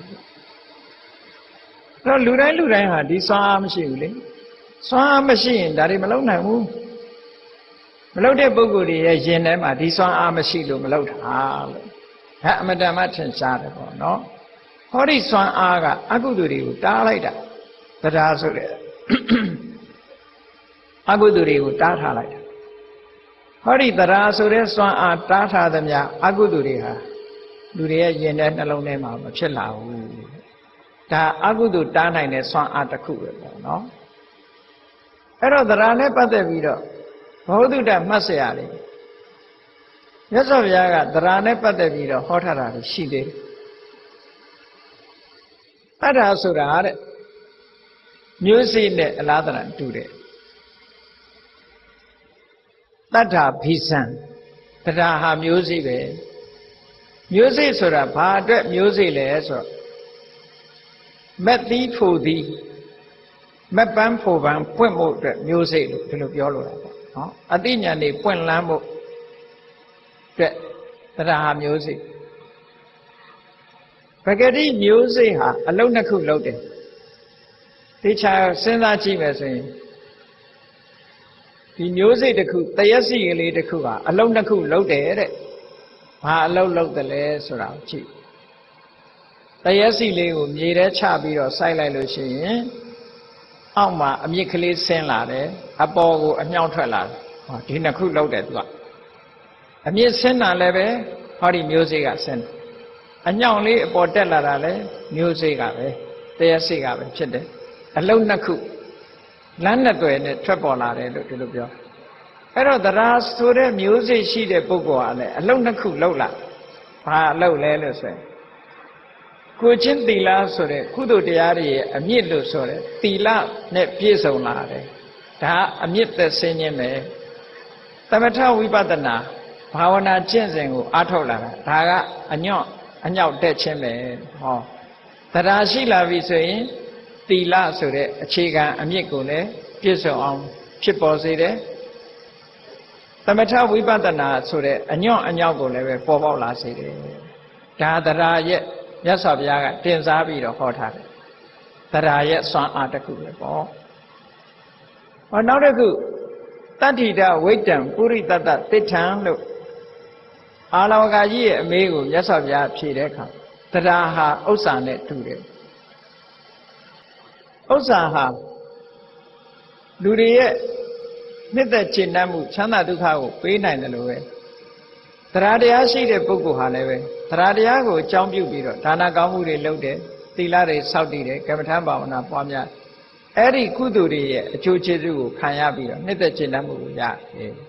တော့လူတိုင်းလူတိုင်းဟာဒီစွမ်းအားမရှိဘူးလေစွမ်းအားမရှိရင်ဒါတွေမလုပ်နိုင်ဘူးမလုပ်တဲ့ပုဂ္ဂိုလ်တွေရဲ့ယင်ထဲမှာဒီစွမ်းအားမရှိလို့မလုပ်တာလို့ဒါအမတန်မှထင်ရှားတယ်ပေါ့နော်ဟောဒီစွမ်းအားကအကုသိုလ်တွေကိုတားလိုက်တာတရားဆိုတဲ့အကုသိုလ်တွေကိုတားထားလိုက်တာဟောဒီတရားဆိုတဲ့စွမ်းအားတားထားသမျှအကုသိုလ်တွေဟာလူတွေရဲ့ယင်တဲ့နှလုံးထဲမှာမဖြစ်လာဘူးဒါအကုသိုလ်တားနိုင်တဲ့စွမ်းအားတစ်ခုပဲပေါ့နော်အဲ့တော့တရားနဲ့ပတ်သက်ပြီးတော့ဘဝတုဒ္ဒမှတ်เสียရတယ်မြတ်စွာဘုရားကတရားနဲ့ပတ်သက်ပြီးတော့ဟောထားတာရှိသေးတယ်အဲ့ဒါဆိုတာတဲ့မျိုးစိနဲ့အလားတရတူတယ်တတ္ထာဘိဇံတရားဟာမျိုးစိပဲမျိုးစိဆိုတာဘာအတွက်မျိုးစိလဲဆိုတော့မက်သီးဖို့သည်မက်ပန်းဖို့ပန်းပွင့်ဖို့အတွက်မျိုးစိလို့ဒီလိုပြောလို့ရပါနော်အသိဉာဏ်တွေပွင့်လန်းဖို့အတွက်တရားဟာမျိုးစိပဂတိမျိုးစိဟာအလုံးနှစ်ခုလုံးတယ်တေချာစဉ်းစားကြည့်မယ်ဆိုရင်ဒီမျိုးစိတစ်ခုတရက်စီကလေးတစ်ခုဟာအလုံးနှစ်ခုလုံးတယ်တဲ့ဘာအလုံးလုံးတယ်လဲဆိုတာကိုကြည့်တရက်စီလေးကိုမြေထဲချပြီးတော့စိုက်လိုက်လို့ရှိရင်အောက်မှာအမြစ်ကလေးဆင်းလာတယ်အပေါ်ကိုအမြောက်ထွက်လာတယ်ဟောဒီနှစ်ခုလုံးတယ်သူကအမြစ်ဆင်းတာလည်းပဲဟောဒီမျိုးစိကဆင်းတယ်အညောင်လေးအပေါ်တက်လာတာလည်းမျိုးစိကပဲတရက်စိကပဲဖြစ်တယ်အလုံးနှစ်ခုလမ်းနှစ်တွယ်နဲ့ထွက်ပေါ်လာတယ်လို့ဒီလိုပြောအဲ့တော့တရားဆိုတဲ့မျိုးစိရှိတဲ့ပုဂ္ဂိုလ်ကလည်းအလုံးနှစ်ခုလောက်လာဘာအလုံးလဲလို့ဆိုရင်ကိုချင်းသီလဆိုတဲ့ကုသိုလ်တရားတွေရဲ့အမြင့်လို့ဆိုတဲ့သီလနဲ့ပြည့်စုံလာတယ်ဒါအမြင့်သက်ဆင်းခြင်းပဲသမထဝိပဿနာဘာဝနာကျင့်စဉ်ကိုအားထုတ်လာတာဒါကအညော့အညောက်တက်ခြင်းပဲဟောတရားရှိလာပြီဆိုရင်သီလဆိုတဲ့အခြေခံအမြင့်ကိုလည်းပြည့်စုံအောင်ဖြစ်ပေါ်စေတယ်သမထဝိပဿနာဆိုတဲ့အညော့အညောက်ကိုလည်းပဲပေါ်ပေါက်လာစေတယ်ဒါတရားရဲ့မြတ်စွာဘုရားကတင်စားပြီးတော့ဟောထားတယ်တရားရဲ့စွမ်းအားတစ်ခုပဲပေါ့ဟောနောက်တစ်ခုတတ္ထိတဝိတ္တံပုရိတတ္တတိဋ္ဌံလို့အာလဝကကြီးရဲ့အမေးကိုမြတ်စွာဘုရားဖြေတဲ့အခါတရားဟာဥစ္စာနဲ့တူတယ်ဥစ္စာဟာလူတွေရဲ့နှစ်သက်ကျင့်တတ်မှုချမ်းသာဒုက္ခကိုပေးနိုင်တယ်လို့ပဲတရားတရားရှိတဲ့ပုဂ္ဂိုလ်ဟာလည်းပဲတရားတရားကိုအကြောင်းပြုပြီးတော့ဒါနကောင်းမှုတွေလုပ်တယ်သီလတွေစောင့်တည်တယ်ကမ္မထဘာဝနာပွားများအဲ့ဒီကုသိုလ်တွေရဲ့အကျိုးကျေးဇူးကိုခံရပြီးတော့နှစ်သက်ကျင့်တတ်မှုကိုရတယ်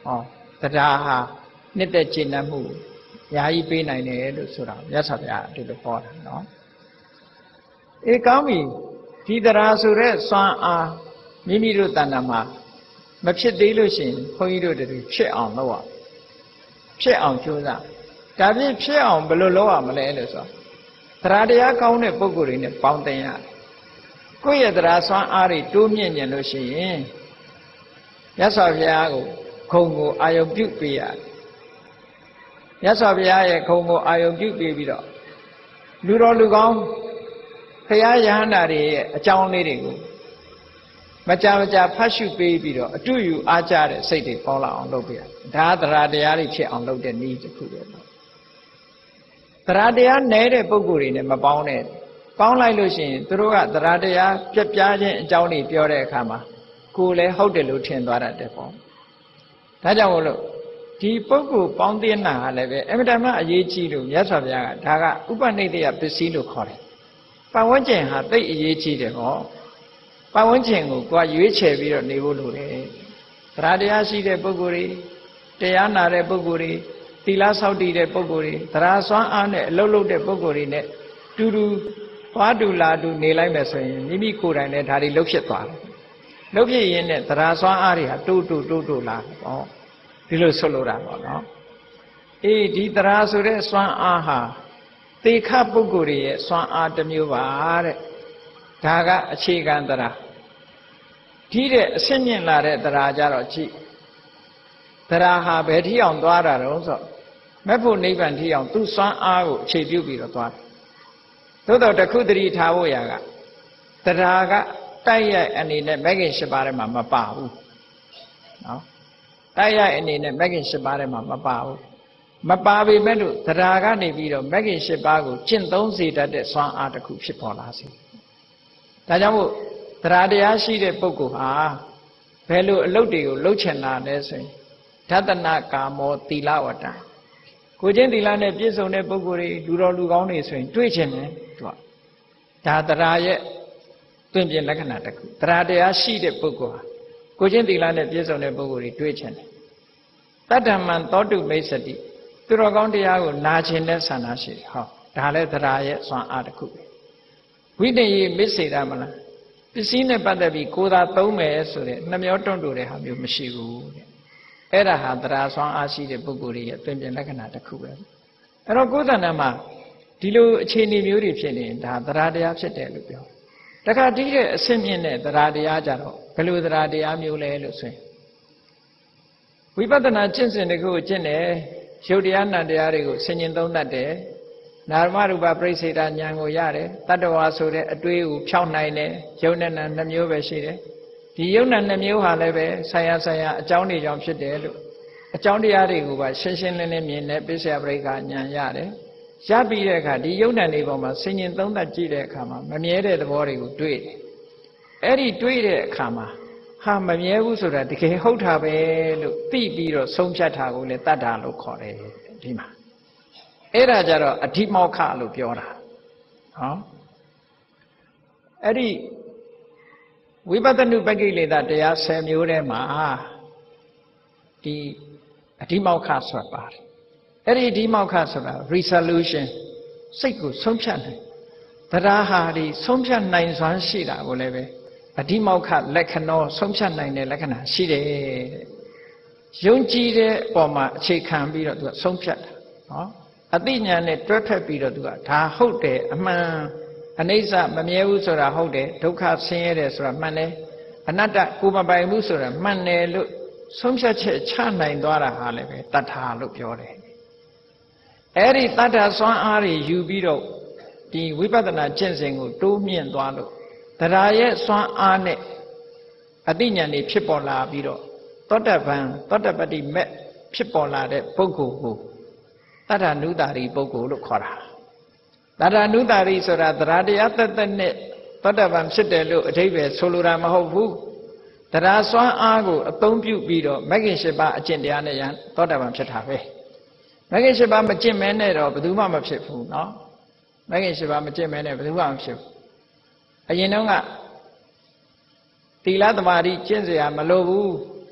哦，大家哈，你得尽量不，也一边来呢都说了，也说呀，这个好了喏。一讲明，提得拉说的算啊，秘密都单了嘛，没撇对了先，朋友的撇昂了哇，撇昂就是，但是撇昂不落落啊没来的说，大家讲的不过人的帮得呀，过夜的拉算啊的多面年了先，也说呀个。空我阿有ပြုပေးရမြတ်စွာဘုရားရဲ့ခုံကိုအာယုပြုပေးပြီးတော့လူတော်လူကောင်းဘုရားယဟန္တာတွေရဲ့အကြောင်းလေးတွေကိုမကြာမကြာဖတ်ရှုပေးပြီးတော့အတူယူအားကြတဲ့စိတ်တွေပေါလာအောင်လုပ်ပေးရဒါသရတရားတွေဖြစ်အောင်လုပ်တဲ့နည်းတစ်ခုပဲပေါ့သရတရားနဲတဲ့ပုဂ္ဂိုလ်တွေနဲ့မပေါင်းနဲ့ပေါင်းလိုက်လို့ရှိရင်သူတို့ကသရတရားပြက်ပြားခြင်းအကြောင်းတွေပြောတဲ့အခါမှာကိုယ်လည်းဟုတ်တယ်လို့ထင်သွားတတ်တယ်ပေါ့ဒါကြောင့်မို့လို့ဒီပုဂ္ဂိုလ်ပေါင်းသင်းတာကလည်းပဲအမြဲတမ်းအရေးကြီးလို့မြတ်စွာဘုရားကဒါကဥပနိဒေယပစ္စည်းလို့ခေါ်တယ်။ပတ်ဝန်းကျင်ဟာသိအရေးကြီးတယ်ဟော။ပတ်ဝန်းကျင်ကိုကိုယ်ကရွေးချယ်ပြီးတော့နေဖို့လိုတယ်။တရားတရားရှိတဲ့ပုဂ္ဂိုလ်တွေတရားနာတဲ့ပုဂ္ဂိုလ်တွေသီလဆောက်တည်တဲ့ပုဂ္ဂိုလ်တွေတရားစွမ်းအားနဲ့အလုပ်လုပ်တဲ့ပုဂ္ဂိုလ်တွေနဲ့တူတူသွားတူလာတူနေလိုက်မယ်ဆိုရင်မိမိကိုယ်တိုင်လည်းဒါတွေလှုပ်ဖြစ်သွားတယ်။လှုပ်ဖြစ်ရင်းနဲ့တရားစွမ်းအားတွေဟာတိုးတိုးတိုးတိုးလာတယ်ဟော။ဒီလိုဆိုလိုတာပေါ့နော်အေးဒီတရားဆိုတဲ့စွမ်းအားဟာသေခပုဂ္ဂိုလ်ရဲ့စွမ်းအားတစ်မျိုးပါတဲ့ဒါကအခြေခံတရားဒီတဲ့အဆင့်မြင့်လာတဲ့တရားကြတော့ကြည့်တရားဟာဘယ်ထိအောင်သွားတာတော့ဆိုမက်ဖို့နိဗ္ဗာန်ထိအောင်သူ့စွမ်းအားကိုအခြေပြုပြီးတော့သွားတယ်သို့တော့တခုတည်းထားဖို့ရကတရားကတိုက်ရိုက်အနေနဲ့မဂ္ဂင်၈ပါးထဲမှာမပါဘူးနော်တိုက်ရိုက်အနေနဲ့မဂ္ဂင်၈ပါးထဲမှာမပါဘူးမပါပေမဲ့လို့တရားကနေပြီးတော့မဂ္ဂင်၈ပါးကိုကျင့်သုံးစေတတ်တဲ့စွမ်းအားတစ်ခုဖြစ်ပေါ်လာစေဒါကြောင့်မို့တရားတရားရှိတဲ့ပုဂ္ဂိုလ်ဟာဘယ်လိုအလုပ်တွေကိုလုပ်ချင်တာလဲဆိုရင်ဓတနာကာမောသီလဝတ္တကိုချင်းသီလနဲ့ပြည့်စုံတဲ့ပုဂ္ဂိုလ်တွေလူတော်လူကောင်းတွေဆိုရင်တွေ့ချင်တယ်သူကဒါတရားရဲ့တွင်ပြင်လက္ခဏာတစ်ခုတရားတရားရှိတဲ့ပုဂ္ဂိုလ်ဟာကိုချင်းသီလနဲ့ပြည့်စုံတဲ့ပုဂ္ဂိုလ်တွေတွေ့ချင်တယ်တတ္တမံသောတုမိတ်စတိသူတော်ကောင်းတရားကိုနာကျင်တဲ့ဆန္ဒရှိတယ်ဟောဒါလည်းတရားရဲ့စွမ်းအားတစ်ခုပဲဝိတ္တယေမစ္စေတာမလားပစ္စည်းနဲ့ပတ်သက်ပြီးကိုယ်သာသုံးမယ်ဆိုတဲ့နှမျောတွန့်တူတဲ့ဟာမျိုးမရှိဘူးတဲ့အဲ့ဒါဟာတရားစွမ်းအားရှိတဲ့ပုဂ္ဂိုလ်ရဲ့ပြင်ပြင်လက္ခဏာတစ်ခုပဲအဲ့တော့ကိုယ်တဏ္ဍာမှာဒီလိုအခြေအနေမျိုးတွေဖြစ်နေဒါတရားတရားဖြစ်တယ်လို့ပြောတခါတည်းတဲ့အဆင့်မြင့်တဲ့တရားတရားကြတော့ဘယ်လိုတရားတရားမျိုးလဲလို့ဆိုရင်ဝိပဿနာကျင့်စဉ်တစ်ခုကိုကျင့်တယ်ရုပ်တရားနာတရားတွေကိုဆင်ញင်သုံးတတ်တယ်နာမရူပပြိစေတာဉာဏ်ကိုရတယ်တတ္တဝါဆိုတဲ့အတွေးကိုဖြောင်းနိုင်တယ်ယုံနဲ့နာနှမျိုးပဲရှိတယ်ဒီယုံနဲ့နှမျိုးဟာလည်းပဲဆိုင်ရာဆိုင်ရာအကြောင်းတွေကြောင့်ဖြစ်တယ်လို့အကြောင်းတရားတွေကိုပါရှင်းရှင်းလင်းလင်းမြင်တဲ့ပိဿယပရိက္ခဉာဏ်ရတယ်ရပြီးတဲ့အခါဒီယုံနဲ့နေပေါ်မှာဆင်ញင်သုံးတတ်ကြည့်တဲ့အခါမှာမမြဲတဲ့သဘောတွေကိုတွေ့တယ်အဲ့ဒီတွေ့တဲ့အခါမှာဟာမမြဲဘူးဆိုတာတကယ်ဟုတ်တာပဲလို့သိပြီးတော့ဆုံးဖြတ်တာကိုလည်းတတ်တာလို့ခေါ်တယ်ဒီမှာအဲ့ဒါကြတော့အဓိမောက္ခလို့ပြောတာဟောအဲ့ဒီဝိပဿနုပကိလေသာတရားဆယ်မျိုးထဲမှာဒီအဓိမောက္ခဆိုတာပါတယ်အဲ့ဒီအဓိမောက္ခဆိုတာ resolution စိတ်ကိုဆုံးဖြတ်နိုင်တရားဟာဒီဆုံးဖြတ်နိုင်စွမ်းရှိတာကိုလည်းပဲအဓိမောက္ခလက္ခဏာဆုံးဖြတ်နိုင်တဲ့လက္ခဏာရှိတယ်ယုံကြည်တဲ့အပေါ်မှာအခြေခံပြီးတော့သူကဆုံးဖြတ်တာနော်အသိဉာဏ်နဲ့တွဲဖက်ပြီးတော့သူကဒါဟုတ်တယ်အမှန်အနိစ္စမမြဲဘူးဆိုတာဟုတ်တယ်ဒုက္ခဆင်းရဲတယ်ဆိုတာမှန်တယ်အနတ္တကိုမပိုင်ဘူးဆိုတာမှန်တယ်လို့ဆုံးဖြတ်ချက်ချနိုင်သွားတာဟာလည်းပဲတတ္ထာလို့ပြောတယ်အဲ့ဒီတတ္ထာစွမ်းအားတွေယူပြီးတော့ဒီဝိပဿနာကျင့်စဉ်ကိုတိုးမြင့်သွားလို့တရားရဲ့စွမ်းအားနဲ့အသိဉာဏ်တွေဖြစ်ပေါ်လာပြီးတော့သောတပန်သောတပတ္တိမဲ့ဖြစ်ပေါ်လာတဲ့ပုဂ္ဂိုလ်ကိုတတ္ထနုတာရီပုဂ္ဂိုလ်လို့ခေါ်တာတတ္ထနုတာရီဆိုတာတရားတရားသက်သက်နဲ့သောတပန်ဖြစ်တယ်လို့အဓိပ္ပာယ်ဆိုလိုတာမဟုတ်ဘူးတရားစွမ်းအားကိုအသုံးပြုပြီးတော့မဂ္ဂင်၈ပါးအကျင့်တရားနဲ့ရန်သောတပန်ဖြစ်တာပဲမဂ္ဂင်၈ပါးမကျင့်မဲနဲ့တော့ဘယ်သူမှမဖြစ်ဘူးเนาะမဂ္ဂင်၈ပါးမကျင့်မဲနဲ့ဘယ်သူမှမဖြစ်ဘူးအရင်တုန်းကသီလသမာဓိကျင့်เสียမလိုဘူး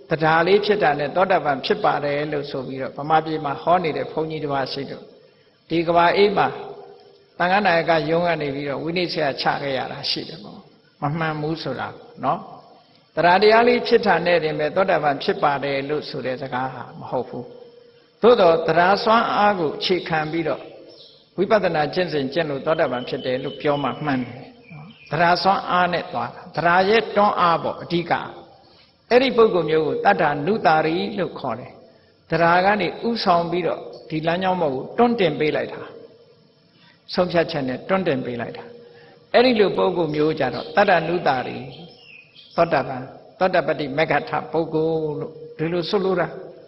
တရားလေးဖြစ်တာနဲ့သောတာပန်ဖြစ်ပါတယ်လို့ဆိုပြီးတော့ဗမာပြည်မှာဟောနေတဲ့ဘုန်းကြီးတစ်ပါးရှိတော့ဒီကဘာအေးမှာတန်ခါနာယကယုံကနေပြီးတော့ဝိနည်းဆရာချခဲ့ရတာရှိတယ်ပေါ့မမှန်ဘူးဆိုတာနော်တရားတရားလေးဖြစ်တာနဲ့တင်ပဲသောတာပန်ဖြစ်ပါတယ်လို့ဆိုတဲ့စကားဟာမဟုတ်ဘူးသို့တော့တရားစွမ်းအားကိုအခြေခံပြီးတော့ဝိပဿနာကျင့်စဉ်ကျင့်လို့သောတာပန်ဖြစ်တယ်လို့ပြောမှမှန်တယ်တရားစွမ်းအားနဲ့သွားတာတရားရဲ့တွန်းအားပေါ့အဓိကအဲ့ဒီပုဂ္ဂိုလ်မျိုးကိုတတ္ထနုတာရီလို့ခေါ်တယ်တရားကနေဥဆောင်ပြီးတော့ဒီလမ်းကြောင်းဘက်ကိုတွန်းတင်ပေးလိုက်တာဆုံးဖြတ်ချက်နဲ့တွန်းတင်ပေးလိုက်တာအဲ့ဒီလိုပုဂ္ဂိုလ်မျိုးကြတော့တတ္ထနုတာရီသောတာပန်သောတာပတ္တိမဂ္ဂထပုဂ္ဂိုလ်လို့ဒီလိုဆိုလိုတာ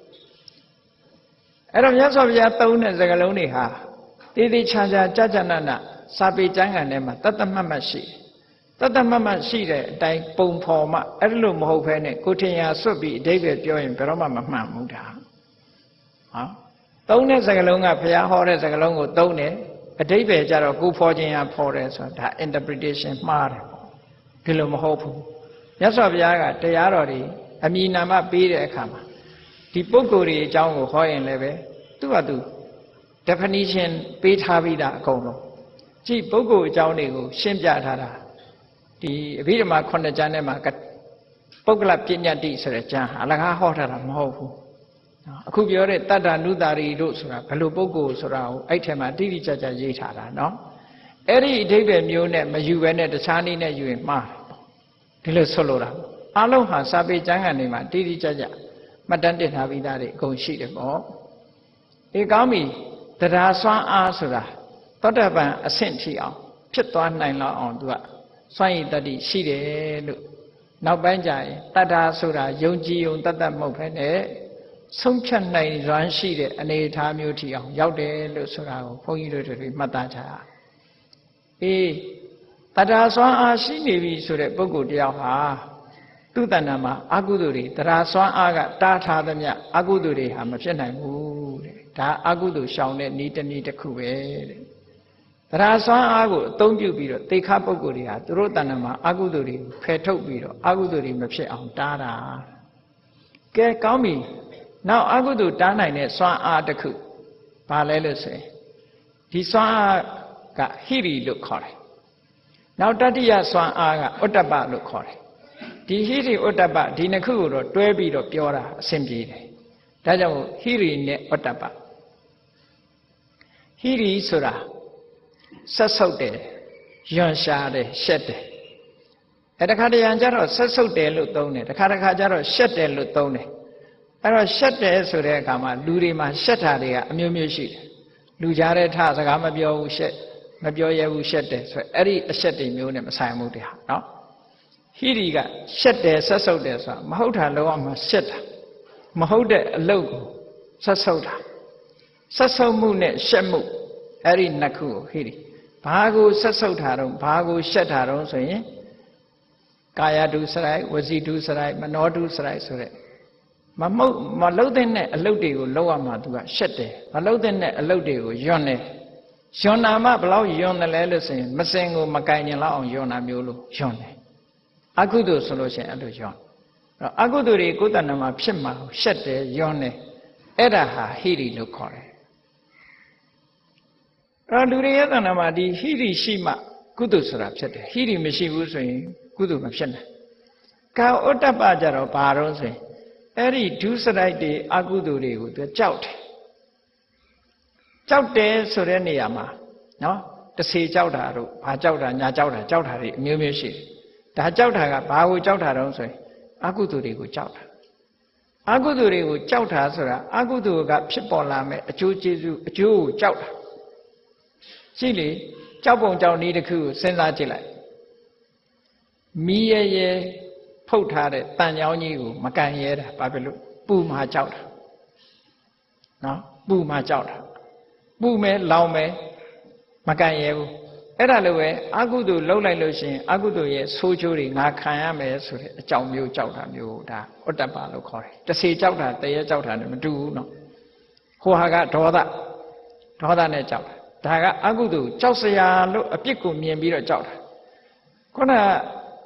အဲ့တော့မြတ်စွာဘုရားသုံးတဲ့စကားလုံးတွေဟာတေးသေးချာချာကြာကြာနာနာစာပေကျမ်းဂန်ထဲမှာတတ်တတ်မှတ်မှတ်ရှိတတ်တတ်မှတ်မှတ်ရှိတဲ့အတိုင်းပုံဖော်မှအဲ့လိုမဟုတ်ဘဲနဲ့ကိုထင်ရဆွတ်ပြီးအဓိပ္ပာယ်ပြောရင်ဘယ်တော့မှမမှန်ဘူးဒါဟောသုံးတဲ့စကားလုံးကဘုရားဟောတဲ့စကားလုံးကိုသုံးတယ်အဓိပ္ပာယ်ကြတော့ကိုဖော်ခြင်းရဖော်တယ်ဆိုတာဒါ interpretation မှားတယ်ပေါ့ဒီလိုမဟုတ်ဘူးမြတ်စွာဘုရားကတရားတော်တွေအမည်နာမပေးတဲ့အခါမှာဒီပုဂ္ဂိုလ်တွေအကြောင်းကိုဟောရင်လည်းပဲသူ့ဟာသူ definition ပေးထားပြီးတာအကုန်လုံးကြည့်ပုဂ္ဂိုလ်အကြောင်းတွေကိုရှင်းပြထားတာဒီအဘိဓမ္မာခုနှစ်ကျမ်းထဲမှာပုဂ္ဂလပညတ္တိဆိုတဲ့ကျမ်းဟာအလကားဟောထားတာမဟုတ်ဘူးအခုပြောတဲ့တတ္တနုတာရီတို့ဆိုတာဘယ်လိုပုဂ္ဂိုလ်ဆိုတာကိုအဲ့ထဲမှာတိတိကျကျရေးထားတာနော်အဲ့ဒီအဓိပ္ပာယ်မျိုးနဲ့မယူဘဲနဲ့တခြားနည်းနဲ့ယူရင်မှားဒီလိုဆိုလိုတာအလုံးဟာစာပေကျမ်းဂန်တွေမှာတိတိကျကျမှတ်တမ်းတင်ထားပြီးသားတွေအကုန်ရှိတယ်ပေါ့အေးကောင်းပြီတရားစွမ်းအားဆိုတာသောတာပန်အဆင့်ထိအောင်ဖြစ်သွားနိုင်လောက်အောင်သူကစွမ်းရည်တတ္တိရှိတယ်လို့နောက်ပိုင်းကျရင်တတ္တာဆိုတာယုံကြည်ယုံတတ်တတ်မဟုတ်ဘဲနဲ့ဆုံးဖြတ်နိုင်စွမ်းရှိတဲ့အနေအထားမျိုးထိအောင်ရောက်တယ်လို့ဆိုတာကိုဘုန်းကြီးတို့တွေမှတ်သားကြရအေးတတ္တာစွမ်းအားရှိနေပြီဆိုတဲ့ပုဂ္ဂိုလ်တယောက်ဟာသူ့တဏ္ဍာမှာအကုသိုလ်တွေတရားစွမ်းအားကတားထားသမျှအကုသိုလ်တွေဟာမဖြစ်နိုင်ဘူးတဲ့ဒါအကုသိုလ်ရှောင်တဲ့ဤတနည်းတစ်ခုပဲတဲ့တရားစွမ်းအားကိုအသုံးပြုပြီးတော့တေခါပုဂ္ဂိုလ်တွေဟာသူတို့တဏ္ဍာမှာအကုသိုလ်တွေကိုဖယ်ထုတ်ပြီးတော့အကုသိုလ်တွေမဖြစ်အောင်တားတာကဲကောင်းပြီနောက်အကုသိုလ်တားနိုင်တဲ့စွမ်းအားတစ်ခုဘာလဲလို့ဆိုရင်ဒီစွမ်းအားကဟိရိလို့ခေါ်တယ်နောက်တတိယစွမ်းအားကဥတ္တပလို့ခေါ်တယ်ဒီဟိရိဥတ္တပဒီနှစ်ခုကိုတော့တွဲပြီးတော့ပြောတာအဆင်ပြေတယ်ဒါကြောင့်ဟိရိနဲ့ဥတ္တပဟိရိဆိုတာဆက်ဆုပ်တယ်ယွန်ရှာတယ်ရှက်တယ်အဲတခါတရံကျတော့ဆက်ဆုပ်တယ်လို့သုံးတယ်တခါတခါကျတော့ရှက်တယ်လို့သုံးတယ်အဲ့တော့ရှက်တယ်ဆိုတဲ့အခါမှာလူတွေမှာရှက်တာတွေကအမျိုးမျိုးရှိတယ်လူကြားတဲ့ထစကားမပြောဘူးရှက်မပြောရဘူးရှက်တယ်ဆိုအဲ့ဒီအရှက်တွေမျိုးနဲ့မဆိုင်ဘူးတရားနော်ဟိရိကရှက်တယ်ဆက်ဆုပ်တယ်ဆိုတာမဟုတ်တာလောကမှာရှက်တာမဟုတ်တဲ့အလုပ်ကိုဆက်ဆုပ်တာဆက်ဆုပ်မှုနဲ့ရှက်မှုအဲ့ဒီနှစ်ခုကိုဟိရိဘာကိုဆက်ဆုပ်တာတော့ဘာကိုရှက်တာတော့ဆိုရင်ကာယတုစရိုက်ဝစီတုစရိုက်မနောတုစရိုက်ဆိုတဲ့မမဟုတ်မလှုပ်တဲ့အလုပ်တွေကိုလုပ်ရမှာသူကရှက်တယ်မလှုပ်တဲ့အလုပ်တွေကိုယွန်းတယ်ယွန်းနာမှဘလောက်ယွန်းတယ်လဲလို့ဆိုရင်မစင်ကိုမကင်ကျင်လောက်အောင်ယွန်းတာမျိုးလို့ယွန်းတယ်အကုသိုလ်ဆိုလို့ရှိရင်အဲ့လိုယွန်းအကုသိုလ်တွေကိုယ်တဏ္ဍာမှာဖြစ်မှာရှက်တယ်ယွန်းတယ်အဲ့ဒါဟာဟိရိလို့ခေါ်တယ်အဲ့လူတွေရဲ့တဏ္ဍာမှာဒီဟိရိရှိမှကုသိုလ်ဆိုတာဖြစ်တယ်ဟိရိမရှိဘူးဆိုရင်ကုသိုလ်မဖြစ်နိုင်ကာဥတ္တပကြတော့ဘာတော့ဆိုရင်အဲ့ဒီဒုစရိုက်တွေအကုသိုလ်တွေကိုသူကြောက်တယ်ကြောက်တယ်ဆိုတဲ့နေရာမှာနော်တစေကြောက်တာတို့ဘာကြောက်တာညာကြောက်တာကြောက်တာတွေအမျိုးမျိုးရှိတယ်ဒါကြောက်တာကဘာကိုကြောက်တာတော့ဆိုရင်အကုသိုလ်တွေကိုကြောက်တာအကုသိုလ်တွေကိုကြောက်တာဆိုတာအကုသိုလ်ကဖြစ်ပေါ်လာမဲ့အကျိုးကျေးဇူးအကျိုးကိုကြောက်တာရှိလေကြောက်ပုံကြောက်နည်းတစ်ခုကိုစဉ်းစားကြည့်လိုက်မီးရဲရဲဖုတ်ထားတဲ့တန်ကြောင်းကြီးကိုမကန်ရဲတာဘာဖြစ်လို့ပူမှာကြောက်တာနော်ပူမှာကြောက်တာပူမယ်လောင်မယ်မကန်ရဲဘူးအဲ့ဒါလိုပဲအကုသိုလ်လှုပ်လိုက်လို့ရှိရင်အကုသိုလ်ရဲ့ဆိုးကျိုးတွေငါခံရမယ်ဆိုတဲ့အကြောင်းမျိုးကြောက်တာမျိုးဒါဥတ္တပလို့ခေါ်တယ်တစေကြောက်တာတရေကြောက်တာနဲ့မတူဘူးနော်ဟိုဟာကဒေါသဒေါသနဲ့ကြောက်တာဒါကအကုသိုလ်ကြောက်စရာလို့အပြစ်ကိုမြင်ပြီးတော့ကြောက်တာခုနက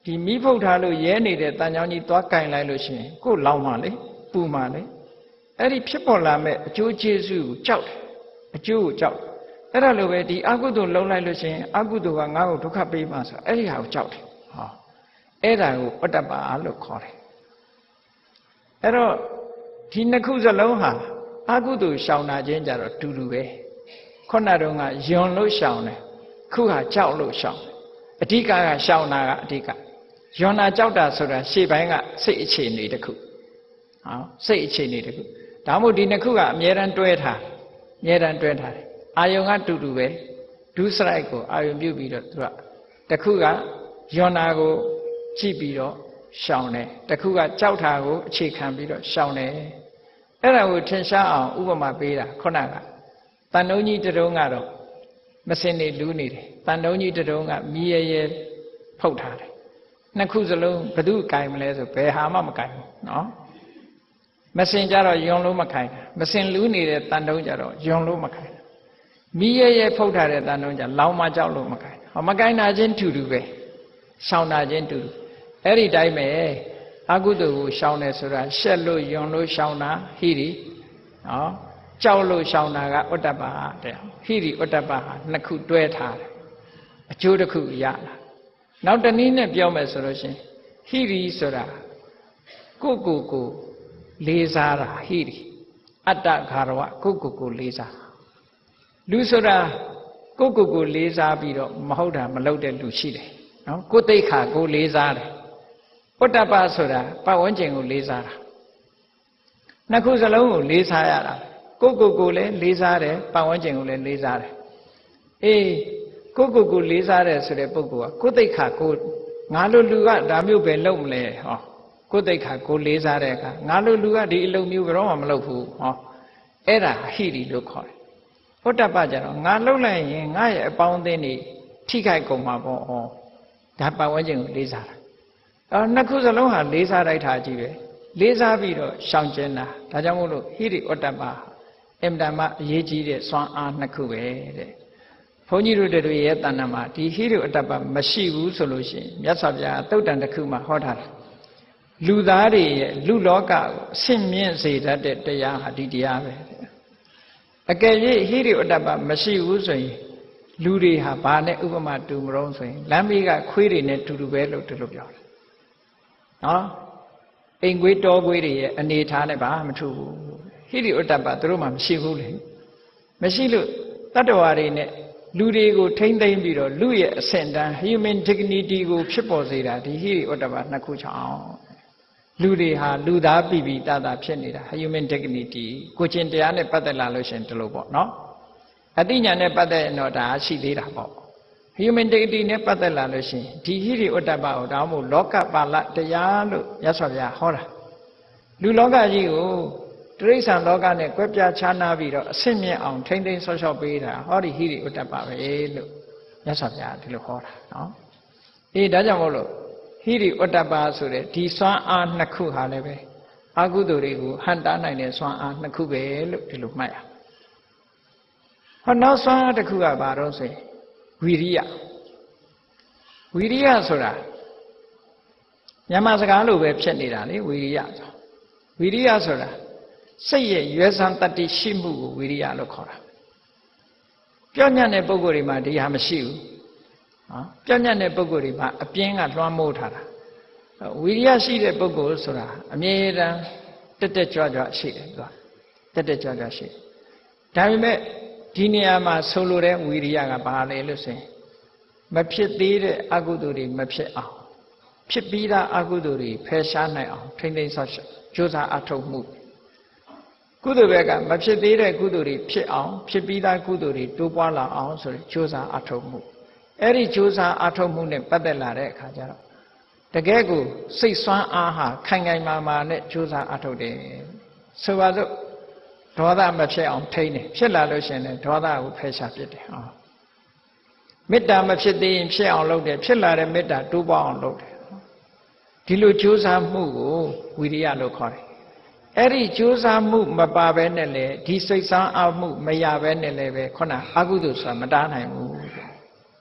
ဒီမိဖုတ်ထားလို့ရဲနေတဲ့တန်ကြောင်ကြီးသွားကင်လိုက်လို့ရှိရင်ကိုယ်လောင်မှလေပူမှလေအဲ့ဒီဖြစ်ပေါ်လာမဲ့အကျိုးကျေးဇူးကိုကြောက်တယ်အကျိုးကိုကြောက်အဲ့ဒါလိုပဲဒီအကုသိုလ်လုံးလိုက်လို့ရှိရင်အကုသိုလ်ကငါ့ကိုဒုက္ခပေးမှဆိုအဲ့ဒီဟာကိုကြောက်တယ်ဟောအဲ့ဒါကိုပတ္တပါလို့ခေါ်တယ်အဲ့တော့ဒီနှစ်ခုစလုံးဟာအကုသိုလ်ရှောင်တာချင်းကြတော့တူတူပဲခုနတုန်းကယွန်လို့ရှောင်တယ်ခုဟာကြောက်လို့ရှောင်တယ်အဓိကကရှောင်တာကအဓိကယွန်တာကြောက်တာဆိုတာရှေ့ပိုင်းကစိတ်အခြေအနေတစ်ခုဟောစိတ်အခြေအနေတစ်ခုဒါမှမဟုတ်ဒီနှစ်ခုကအမြဲတမ်းတွဲထားအမြဲတမ်းတွဲထားတယ်အာယုံကတူတူပဲဒုစရိုက်ကိုအာယုံပြုပြီးတော့သူကတစ်ခုကယွန်တာကိုကြည့်ပြီးတော့ရှောင်တယ်တစ်ခုကကြောက်တာကိုအခြေခံပြီးတော့ရှောင်တယ်အဲ့ဒါကိုထင်ရှားအောင်ဥပမာပေးတာခုနကတန်တုံးကြီးတုံးကတော့မစင်နေလူးနေတယ်တန်တုံးကြီးတုံးကမြည်ရရဲဖုတ်ထားတယ်နှစ်ခုစလုံးဘယ်သူကင်မလဲဆိုဘယ်ဟာမှမကင်ဘူးနော်မစင်ကြတော့ယွန်လို့မခိုင်မစင်လူးနေတဲ့တန်တုံးကြတော့ယွန်လို့မခိုင်မြည်ရရဲဖုတ်ထားတဲ့တန်တုံးကြလောင်မကြောက်လို့မခိုင်ဟောမကိုင်တာချင်းတူတူပဲရှောင်တာချင်းတူတူအဲ့ဒီတိုင်းပဲအကုသိုလ်ကိုရှောင်တယ်ဆိုတာရှက်လို့ယွန်လို့ရှောင်တာဟိရိနော်ကြောက်လို့ရှောင်တာကဥတ္တပတဲ့ဟိရိဥတ္တပဟာနှစ်ခုတွဲထားတယ်အကျိုးတစ်ခုရလာနောက်တနည်းနဲ့ပြောမယ်ဆိုလို့ရှင်ဟိရိဆိုတာကိုယ့်ကိုယ်ကိုလေးစားတာဟိရိအတ္တခါရဝကိုယ့်ကိုယ်ကိုလေးစားလူဆိုတာကိုယ့်ကိုယ်ကိုလေးစားပြီးတော့မဟုတ်တာမလုပ်တဲ့လူရှိတယ်နော်ကိုယ်သိက္ခာကိုလေးစားတယ်ဥတ္တပဆိုတာပတ်ဝန်းကျင်ကိုလေးစားတာနှစ်ခုစလုံးကိုလေးစားရတာကိုယ့်ကိုယ်ကိုလည်းလေးစားတယ်ပတ်ဝန်းကျင်ကိုလည်းလေးစားတယ်အေးကိုယ့်ကိုယ်ကိုလေးစားတယ်ဆိုတဲ့ပုဂ္ဂိုလ်ကကိုယ်သိက္ခာကိုငါလိုလူကဒါမျိုးပဲလုပ်မလဲဟောကိုယ်သိက္ခာကိုလေးစားတဲ့အခါငါလိုလူကဒီအလုပ်မျိုးဘယ်တော့မှမလုပ်ဘူးဟောအဲ့ဒါဟိရိလို့ခေါ်တယ်ဥတ္တပကြတော့ငါလုပ်လိုက်ရင်ငါရဲ့အပေါင်းအသင်းတွေထိခိုက်ကုန်မှာပေါ့ဟောဒါပတ်ဝန်းကျင်ကိုလေးစားတာအော်နှစ်ခုစလုံးဟာလေးစားလိုက်တာကြီးပဲလေးစားပြီးတော့ရှောင်ကျဉ်တာဒါကြောင့်မို့လို့ဟိရိဥတ္တပအင်တမအရေးကြီးတဲ့စွမ်းအားနှစ်ခုပဲတဲ့ဘုန်းကြီးတို့တွေရဲ့တဏ္ဍာမှာဒီဟိရိဥတ္တပမရှိဘူးဆိုလို့ရှိရင်မြတ်စွာဘုရားသုတ်တန်တစ်ခုမှာဟောထားတယ်လူသားတွေရဲ့လူလောကကိုအဆင့်မြင့်စေတတ်တဲ့တရားဟာဒီတရားပဲအကယ်၍ဟိရိဥတ္တပမရှိဘူးဆိုရင်လူတွေဟာဘာနဲ့ဥပမာတူမလို့ဆိုရင်လမ်းဘေးကခွေးတွေနဲ့တူတူပဲလို့ဒီလိုပြောတယ်နော်အိမ်ခွေးတောခွေးတွေရဲ့အနေထားနဲ့ဘာမှမထူဘူးဟိရိဥတ္တပသူတို့မှမရှိဘူးလေမရှိလို့တတ္တဝါတွေနဲ့လူတွေကိုထိမ့်သိမ့်ပြီးတော့လူရဲ့အဆင့်တန်း human dignity ကိုဖြစ်ပေါ်စေတာဒီဟိရိဥတ္တပနှစ်ခုချောင်းလူတွေဟာလူသားပြည်ပြည်တသာဖြစ်နေတာ human dignity ကိုချင်းတရားနဲ့ပတ်သက်လာလို့ရှင်ဒီလိုပေါ့နော်အသိဉာဏ်နဲ့ပတ်သက်ရင်တော့ဒါရှိသေးတာပေါ့ human dignity နဲ့ပတ်သက်လာလို့ရှင်ဒီဟိရိဥတ္တပကိုတောင်းဖို့လောကပါဠတရားလို့ရသော်ဗျာဟောတာလူလောကကြီးကိုတိရစ္ဆာန်လောကနဲ့ကွဲပြားခြားနာပြီးတော့အဆင့်မြင့်အောင်ထိမ့်သိမ်းဆော့ဆော့ပေးတာဟောဒီဟိရိဥတ္တပပဲလို့ရသော်ဗျာဒီလိုဟောတာနော်အေးဒါကြောင့်မို့လို့ဟိရိဥတ္တပဆိုတဲ့ဒီစွမ်းအားနှစ်ခုဟာလည်းပဲအကုသိုလ်တွေကိုဟန်တားနိုင်တဲ့စွမ်းအားနှစ်ခုပဲလို့ဒီလိုမှတ်ရဟောနောက်စွမ်းအားတစ်ခုကဘာတော့ဆိုရင်ဝိရိယဝိရိယဆိုတာမြန်မာစကားလိုပဲဖြစ်နေတာလေဝိရိယဆိုဝိရိယဆိုတာစိတ်ရဲ့ရွယ်စံတတ္တိရှိမှုကိုဝိရိယလို့ခေါ်တာပြောညံ့တဲ့ပုဂ္ဂိုလ်တွေမှာဒီဟာမရှိဘူးနော်ပြောညံ့တဲ့ပုဂ္ဂိုလ်တွေမှာအပြင်းကလွှမ်းမိုးထားတာဝိရိယရှိတဲ့ပုဂ္ဂိုလ်ဆိုတာအမြဲတမ်းတက်တက်ကြွကြွရှိတယ်သူကတက်တက်ကြွကြွရှိတယ်ဒါပေမဲ့ဒီနေရာမှာဆိုလိုတဲ့ဝိရိယကဘာလဲလို့ဆိုရင်မဖြစ်သေးတဲ့အကုသိုလ်တွေမဖြစ်အောင်ဖြစ်ပြီးသားအကုသိုလ်တွေဖယ်ရှားနိုင်အောင်ထိမ့်သိမ်းဆော့ရှော့ကြိုးစားအထောက်မှုကုသိုလ်ဘက်ကမဖြစ်သေးတဲ့ကုသိုလ်တွေဖြစ်အောင်ဖြစ်ပြီးသားကုသိုလ်တွေတိုးပွားလာအောင်ဆိုရင်ကြိုးစားအထောက်မှုအဲ့ဒီကြိုးစားအထောက်မှုနဲ့ပတ်သက်လာတဲ့အခါကျတော့တကယ်ကိုစိတ်ဆွမ်းအားဟာခိုင်ခိုင်မာမာနဲ့ကြိုးစားအထောက်တယ်ဆိုပါစို့ဒေါသမဖြစ်အောင်ထိန်းတယ်ဖြစ်လာလို့ရှိရင်လည်းဒေါသကိုဖယ်ရှားပစ်တယ်ဟောမေတ္တာမဖြစ်သေးရင်ဖြစ်အောင်လုပ်တယ်ဖြစ်လာတဲ့မေတ္တာတိုးပွားအောင်လုပ်တယ်ဒီလိုကြိုးစားမှုကိုဝိရိယလို့ခေါ်တယ်အဲ့ဒီကြိုးစားမှုမပါဘဲနဲ့လေဒီစိတ်ဆန်းအားမှုမရဘဲနဲ့လည်းပဲခုနအကုသိုလ်ဆိုတာမတားနိုင်ဘူး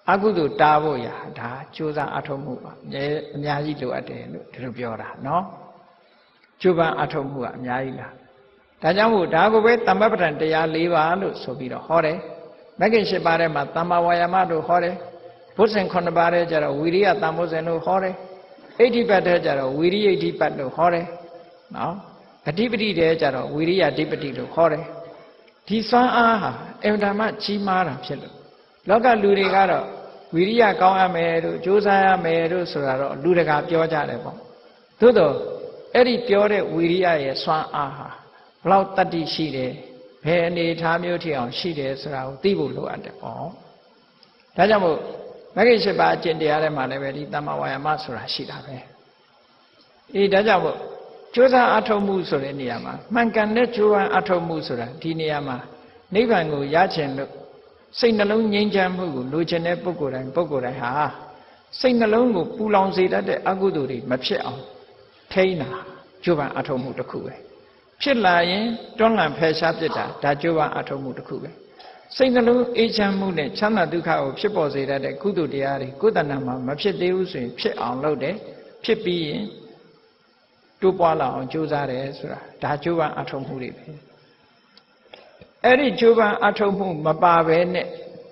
အကုသိုလ်တားဖို့ရာဒါကြိုးစားအထောက်မှုပါအများကြီးလိုအပ်တယ်လို့ဒီလိုပြောတာနော်ကြိုးပမ်းအထောက်မှုကအများကြီးလားဒါကြောင့်မို့ဒါကိုပဲသမ္မပဋ္ဌာန်တရား၄ပါးလို့ဆိုပြီးတော့ဟောတယ်မဂ္ဂင်၈ပါးထဲမှာသမ္မာဝါယာမတို့ဟောတယ်ဘုဇင်9ပါးထဲကျတော့ဝီရိယသမ္မိုဇင်တို့ဟောတယ်ဣဋ္ဌိပတ်ထဲကျတော့ဝီရိယဣဋ္ဌိပတ်တို့ဟောတယ်နော်အဓိပတိထဲကျတော့ဝီရိယအဓိပတိလို့ဟောတယ်ဒီစွမ်းအားဟာအင်တာမကြီးမားတာဖြစ်လို့လောကလူတွေကတော့ဝီရိယကောင်းရမယ်တို့ကြိုးစားရမယ်တို့ဆိုတာတော့လူတကာပြောကြတယ်ပေါ့သို့တော့အဲ့ဒီပြောတဲ့ဝီရိယရဲ့စွမ်းအားဟာဘလောက်တတ္တိရှိတယ်ဘယ်အနေထားမျိုးထိအောင်ရှိတယ်ဆိုတာကိုသိဖို့လိုအပ်တယ်ပေါ့ဒါကြောင့်မို့မဂ္ဂင်၈ပါးအကျင့်တရားထဲမှာလည်းပဲဒီသမ္မာဝါယာမဆိုတာရှိတာပဲအေးဒါကြောင့်မို့ကြိုးစားအထောက်မှုဆိုတဲ့နေရာမှာမှန်ကန်တဲ့ကြိုးပမ်းအထောက်မှုဆိုတာဒီနေရာမှာနိဗ္ဗာန်ကိုရချင်လို့စိတ်နှလုံးငြိမ်းချမ်းမှုကိုလိုချင်တဲ့ပုဂ္ဂိုလ်တိုင်းပုဂ္ဂိုလ်တိုင်းဟာစိတ်နှလုံးကိုပူလောင်စေတတ်တဲ့အကုသိုလ်တွေမဖြစ်အောင်ထိန်းတာကြိုးပမ်းအထောက်မှုတစ်ခုပဲဖြစ်လာရင်တွန်းလှန်ဖယ်ရှားပစ်တာဒါကြိုးပမ်းအထောက်မှုတစ်ခုပဲစိတ်နှလုံးအေးချမ်းမှုနဲ့ချမ်းသာဒုက္ခကိုဖြစ်ပေါ်စေတတ်တဲ့ကုသိုလ်တရားတွေကိုယ်တဏ္ဍာမှာမဖြစ်သေးဘူးဆိုရင်ဖြစ်အောင်လုပ်တယ်ဖြစ်ပြီးရင်တိုးပွားလာအောင်ကြိုးစားတယ်ဆိုတာဒါကြိုးပမ်းအထောက်မှုတွေပဲအဲ့ဒီကြိုးပမ်းအထောက်မှုမပါဘဲနဲ့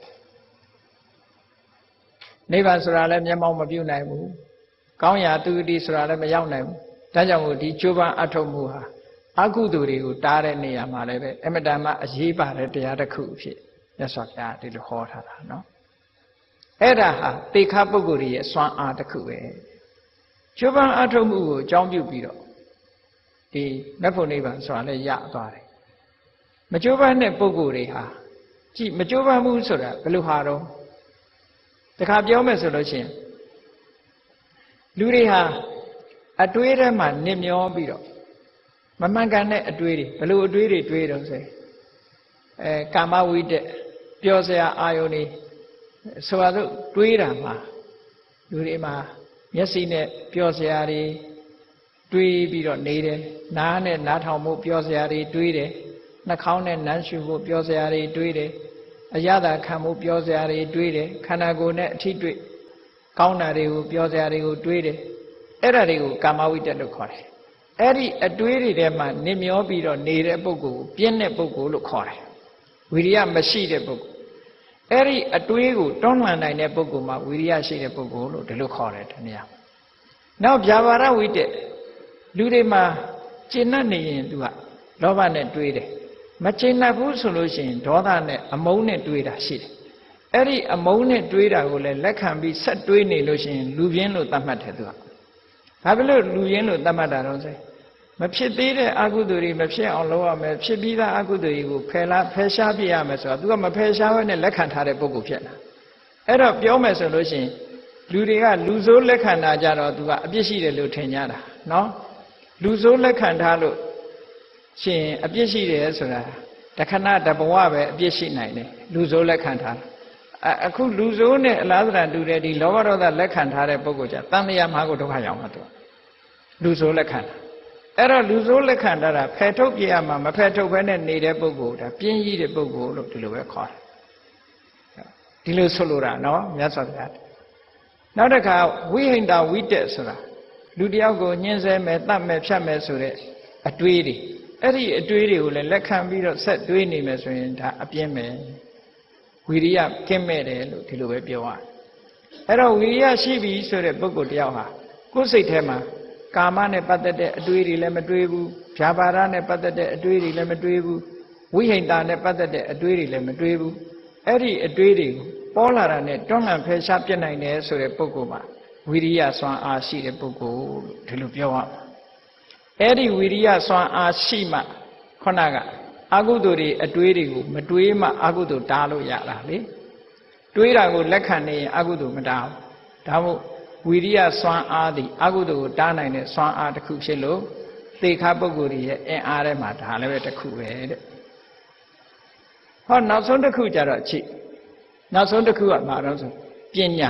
နိဗ္ဗာန်ဆိုတာလည်းမျက်မှောက်မပြုနိုင်ဘူးကောင်းရာသူဂတိဆိုတာလည်းမရောက်နိုင်ဘူးဒါကြောင့်မို့ဒီကြိုးပမ်းအထောက်မှုဟာအကုသိုလ်တွေကိုတားတဲ့နေရာမှာလည်းပဲအမတန်မှအရေးပါတဲ့တရားတစ်ခုဖြစ်မြတ်စွာဘုရားဒီလိုဟောထားတာနော်အဲ့ဒါဟာတေခါပုဂ္ဂိုလ်ရဲ့စွမ်းအားတစ်ခုပဲကြိုးပမ်းအထောက်မှုကိုအကြောင်းပြုပြီးတော့ဒီမက်ဖို့နိဗ္ဗာန်ဆိုတာလည်းရသွားတယ်မကြိုးပမ်းတဲ့ပုဂ္ဂိုလ်တွေဟာကြည့်မကြိုးပမ်းမှုဆိုတာဘယ်လိုဟာတော့တခါပြောမယ်ဆိုလို့ရှိရင်လူတွေဟာအတွေးထဲမှာနစ်မျောပြီးတော့မမှန်ကန်တဲ့အတွေးတွေဘယ်လိုအတွေးတွေတွေးတော့ဆိုအဲကာမဝိတ္တပြောစရာအာယုန်တွေဆိုပါစို့တွေးတာမှာလူတွေမှာမျက်စိနဲ့ပြောစရာတွေတွေးပြီးတော့နေတယ်နားနဲ့နားထောင်မှုပြောစရာတွေတွေးတယ်နှာခေါင်းနဲ့နမ်းရှုဖို့ပြောစရာတွေတွေးတယ်အရသာခံမှုပြောစရာတွေတွေးတယ်ခန္ဓာကိုယ်နဲ့အထိတွေ့ကောင်းတာတွေကိုပြောစရာတွေကိုတွေးတယ်အဲ့ဒါတွေကိုကာမဝိတ္တလို့ခေါ်တယ်အဲ့ဒီအတွေးတွေထဲမှာနစ်မျောပြီးတော့နေတဲ့ပုဂ္ဂိုလ်ကိုပြင်းတဲ့ပုဂ္ဂိုလ်လို့ခေါ်တယ်ဝိရိယမရှိတဲ့ပုဂ္ဂိုလ်အဲ့ဒီအတွေးကိုတွန်းလှန်နိုင်တဲ့ပုဂ္ဂိုလ်မှာဝိရိယရှိတဲ့ပုဂ္ဂိုလ်လို့ဒီလိုခေါ်တယ်တနည်းအားနောက်ဗျာပါဒဝိတ္တလူတွေမှာကျင့်နေရင်သူကလောဘနဲ့တွေးတယ်မကျင့်နိုင်ဘူးဆိုလို့ရှိရင်ဒေါသနဲ့အမုန်းနဲ့တွေးတာရှိတယ်အဲ့ဒီအမုန်းနဲ့တွေးတာကိုလည်းလက်ခံပြီးဆက်တွေးနေလို့ရှိရင်လူပြင်းလို့သတ်မှတ်တယ်သူကဘာဖြစ်လို့လူရင်းလို့သတ်မှတ်တာတော့ဆိုမဖြစ်သေးတဲ့အကုသိုလ်တွေမဖြစ်အောင်လုပ်ရမယ်ဖြစ်ပြီးသားအကုသိုလ်တွေကိုဖယ်လာဖယ်ရှားပြရမယ်ဆိုတာသူကမဖယ်ရှားဘဲနဲ့လက်ခံထားတဲ့ပုဂ္ဂိုလ်ဖြစ်လာအဲ့တော့ပြောမယ်ဆိုလို့ရှိရင်လူတွေကလူဆိုးလက်ခံတာကြတော့သူကအပြစ်ရှိတယ်လို့ထင်ကြတာနော်လူဆိုးလက်ခံထားလို့ရှင်အပြစ်ရှိတယ်ဆိုတာတခဏတဘဝပဲအပြစ်ရှိနိုင်တယ်လူဆိုးလက်ခံထားအခုလူဆိုးနဲ့အလားတူတူတဲ့ဒီလောဘဒေါသလက်ခံထားတဲ့ပုဂ္ဂိုလ်ကြတန်လျာမှာကိုဒုက္ခရောက်မှာသူလူဆိုးလက်ခံတာအဲ့တော့လူဆိုးလက်ခံတာဖယ်ထုတ်ပြရမှာမဖယ်ထုတ်ဘဲနဲ့နေတဲ့ပုဂ္ဂိုလ်ဒါပြင်းကြီးတဲ့ပုဂ္ဂိုလ်လို့ဒီလိုပဲခေါ်တယ်ဒီလိုဆိုလိုတာနော်မြတ်စွာဘုရားနောက်တစ်ခါဝိဟိန္ဒဝိတ္တဆိုတာလူတယောက်ကိုညှင်းဆဲမယ်တတ်မယ်ဖြတ်မယ်ဆိုတဲ့အတွေးတွေအဲ့ဒီအတွေးတွေကိုလည်းလက်ခံပြီးတော့ဆက်တွေးနေမယ်ဆိုရင်ဒါအပြင်းမယ်ဝိရိယကင်းမဲ့တယ်လို့ဒီလိုပဲပြောရတယ်အဲ့တော့ဝိရိယရှိပြီဆိုတဲ့ပုဂ္ဂိုလ်တယောက်ဟာကိုယ်စိတ်ထဲမှာကာမနဲ့ပတ်သက်တဲ့အတွေးတွေလည်းမတွေးဘူးဗျာပါဒနဲ့ပတ်သက်တဲ့အတွေးတွေလည်းမတွေးဘူးဝိဟိန္တာနဲ့ပတ်သက်တဲ့အတွေးတွေလည်းမတွေးဘူးအဲ့ဒီအတွေးတွေကိုပေါ်လာတာနဲ့တွန်းလှန်ဖယ်ရှားပြစ်နိုင်တယ်ဆိုတဲ့ပုဂ္ဂိုလ်မှာဝိရိယစွမ်းအားရှိတဲ့ပုဂ္ဂိုလ်လို့ဒီလိုပြောရမှာအဲ့ဒီဝိရိယစွမ်းအားရှိမှခုနကအကုသိုလ်တွေအတွေးတွေကိုမတွေးမှအကုသိုလ်တားလို့ရတာလေတွေးတာကိုလက်ခံနေရင်အကုသိုလ်မတားဘူးဒါမို့ဝိရိယစွမ်းအားသည်အကုသိုလ်ကိုတားနိုင်တဲ့စွမ်းအားတစ်ခုဖြစ်လို့သေခါပုဂ္ဂိုလ်ရဲ့အင်အားထဲမှာဒါလည်းပဲတစ်ခုပဲတဲ့ဟောနောက်ဆုံးတစ်ခုကြတော့ချိနောက်ဆုံးတစ်ခုကဘာလို့ဆိုပညာ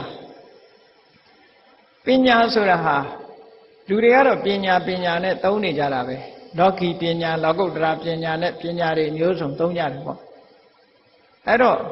ပညာဆိုတာဟာလူတွေကတော့ပညာပညာနဲ့သုံးနေကြတာပဲလောကီပညာလောကုတ္တရာပညာနဲ့ပညာတွေမျိုးစုံသုံးကြတယ်ပေါ့အဲ့တော့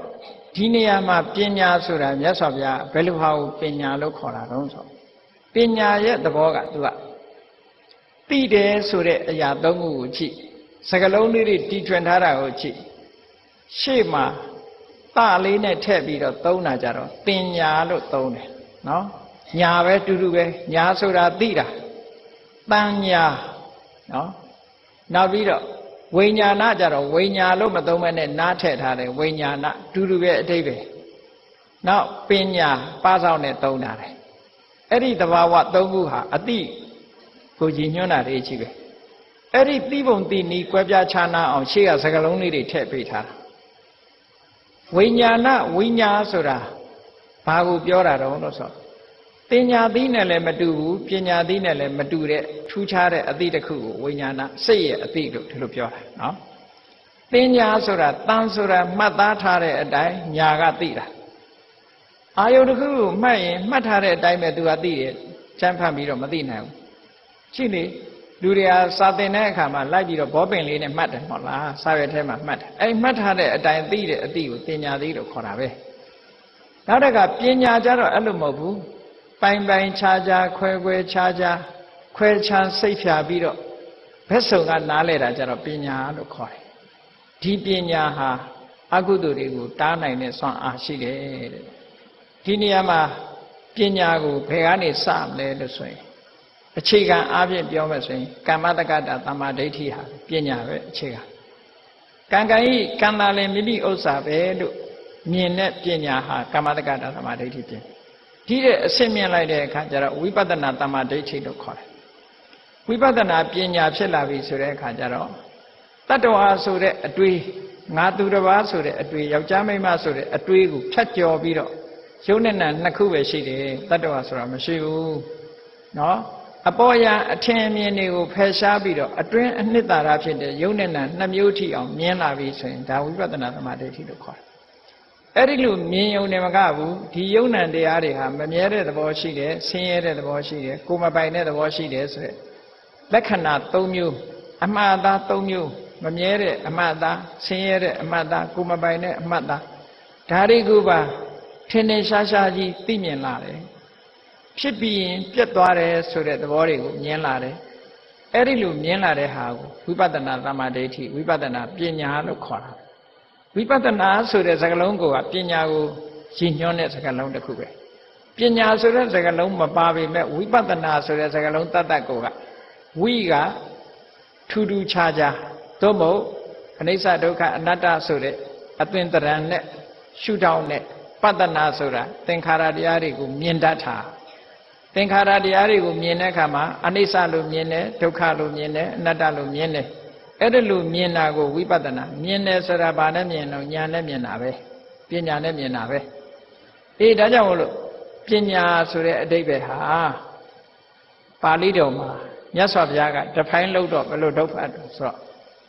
ဒီနေရာမှာပညာဆိုတာမြတ်စွာဘုရားဘယ်လိုဟာကိုပညာလို့ခေါ်တာတော့ဆိုပညာရဲ့သဘောကသူကသိတယ်ဆိုတဲ့အရာသုံးခုကိုကြည့်စကလုံးလေးတွေတီထွင်ထားတာကိုကြည့်ရှေ့မှာတလေးနဲ့ထည့်ပြီးတော့သုံးတာကြတော့ပညာလို့သုံးတယ်နော်ညာပဲတူတူပဲညာဆိုတာသိတာတန်ညာနော်နောက်ပြီးတော့ဝိညာဏကြတော့ဝိညာလို့မသုံးမဲနဲ့နားထည့်ထားတယ်ဝိညာဏတူတူပဲအတိတ်ပဲနောက်ပညာပါဆောင်နဲ့သုံးတာတယ်အဲ့ဒီသဘာဝသုံးခုဟာအတိကိုကြည်ညွှန်းတာတွေကြီးပဲအဲ့ဒီသိပုံသိနည်းကွဲပြားခြားနားအောင်ရှေ့ကစကလုံးလေးတွေထည့်ပေးထားတာဝိညာဏဝိညာဆိုတာဘာကိုပြောတာတော့လို့ဆိုပညာသီးနဲ့လည်းမတူဘူးပညာသီးနဲ့လည်းမတူတဲ့ထူးခြားတဲ့အသည့်တစ်ခုကိုဝိညာဏစိတ်ရဲ့အသည့်လို့ဒီလိုပြောတာနော်ပညာဆိုတာတန်ဆိုတာမှတ်သားထားတဲ့အတိုင်းညာကသိတာအာယုတစ်ခုကိုမှတ်ရင်မှတ်ထားတဲ့အတိုင်းပဲသူကသိတယ်ချမ်းဖတ်ပြီးတော့မသိနိုင်ဘူးရှိလေလူတွေကစာသင်တဲ့အခါမှာလိုက်ပြီးတော့ဘောပင်လေးနဲ့မှတ်တယ်မဟုတ်လားစာရွက်ထဲမှာမှတ်တယ်အဲ့မှတ်ထားတဲ့အတိုင်းသိတဲ့အသည့်ကိုပညာသီးလို့ခေါ်တာပဲနောက်တစ်ခါပညာကြတော့အဲ့လိုမဟုတ်ဘူးပိုင်ပိုင်ခြားခြားခွဲခွဲခြားခြားခွဲခြားစိတ်ဖြာပြီးတော့ဘက်စုံကနားလဲတာကြတော့ပညာလို့ခေါ်တယ်ဒီပညာဟာအကုသိုလ်တွေကိုတားနိုင်တဲ့စွမ်းအားရှိတယ်တဲ့ဒီနေရာမှာပညာကိုဘယ်ကနေစမလဲလို့ဆိုရင်အခြေခံအားဖြင့်ပြောမယ်ဆိုရင်ကမ္မတက္ကတာသမ္မာဒိဋ္ဌိဟာပညာပဲအခြေခံကံကံဤကံတာလည်းမိမိဥစ္စာပဲလို့မြင်တဲ့ပညာဟာကမ္မတက္ကတာသမ္မာဒိဋ္ဌိပြင်ဒီတဲ့အဆင့်မြင်လိုက်တဲ့အခါကျတော့ဝိပဿနာသမ္မာဒိဋ္ဌိလို့ခေါ်တယ်ဝိပဿနာပညာဖြစ်လာပြီဆိုတဲ့အခါကျတော့တတ္တဝါဆိုတဲ့အတွေးငါသူတစ်ပါးဆိုတဲ့အတွေးယောက်ျားမိန်းမဆိုတဲ့အတွေးကိုဖြတ်ကျော်ပြီးတော့ရုပ်နဲ့နာနှစ်ခုပဲရှိတယ်တတ္တဝါဆိုတာမရှိဘူးနော်အပေါ်ယံအထင်အမြင်တွေကိုဖယ်ရှားပြီးတော့အတွင်းအနှစ်သာရဖြစ်တဲ့ရုပ်နဲ့နာနှစ်မျိုးထိအောင်မြင်လာပြီဆိုရင်ဒါဝိပဿနာသမ္မာဒိဋ္ဌိလို့ခေါ်တယ်အဲ့ဒီလိုမြင်ုံနဲ့မကဘူးဒီယုံ nant တရားတွေဟာမမြဲတဲ့သဘောရှိတယ်ဆင်းရဲတဲ့သဘောရှိတယ်ကိုယ်မပိုင်တဲ့သဘောရှိတယ်ဆိုတဲ့လက္ခဏာ၃မျိုးအမှားသား၃မျိုးမမြဲတဲ့အမှားသားဆင်းရဲတဲ့အမှားသားကိုယ်မပိုင်တဲ့အမှားသားဒါတွေကပါထင်ထင်ရှားရှားကြီးသိမြင်လာတယ်ဖြစ်ပြီးရင်ပြတ်သွားတယ်ဆိုတဲ့သဘောတွေကိုမြင်လာတယ်အဲ့ဒီလိုမြင်လာတဲ့ဟာကိုဝိပဿနာသမ္မာဒိဋ္ဌိဝိပဿနာပညာလို့ခေါ်တာဝိပဿနာဆိုတဲ့စကားလုံးကပညာကိုရည်ညွှန်းတဲ့စကားလုံးတစ်ခုပဲပညာဆိုတဲ့စကားလုံးမပါပေမဲ့ဝိပဿနာဆိုတဲ့စကားလုံးတတ်တတ်ကိုကဝိကထူးထူးခြားခြားသို့မဟုတ်အနိစ္စဒုက္ခအနတ္တဆိုတဲ့အသွင်တရံနဲ့ရှုထောင့်နဲ့ပတ္တနာဆိုတာသင်္ခါရတရားတွေကိုမြင်တတ်တာသင်္ခါရတရားတွေကိုမြင်တဲ့အခါမှာအနိစ္စလို့မြင်တယ်ဒုက္ခလို့မြင်တယ်အနတ္တလို့မြင်တယ်အဲ့ဒါလို့မြင်တာကိုဝိပဿနာမြင်တယ်ဆိုတာဘာနဲ့မြင်တော့ဉာဏ်နဲ့မြင်တာပဲပညာနဲ့မြင်တာပဲအေးဒါကြောင့်မို့လို့ပညာဆိုတဲ့အဓိပ္ပာယ်ဟာပါဠိတော်မှာမြတ်စွာဘုရားကတဖိုင်းလို့တော့ဘယ်လိုဒုက္ခတော့ဆိုတော့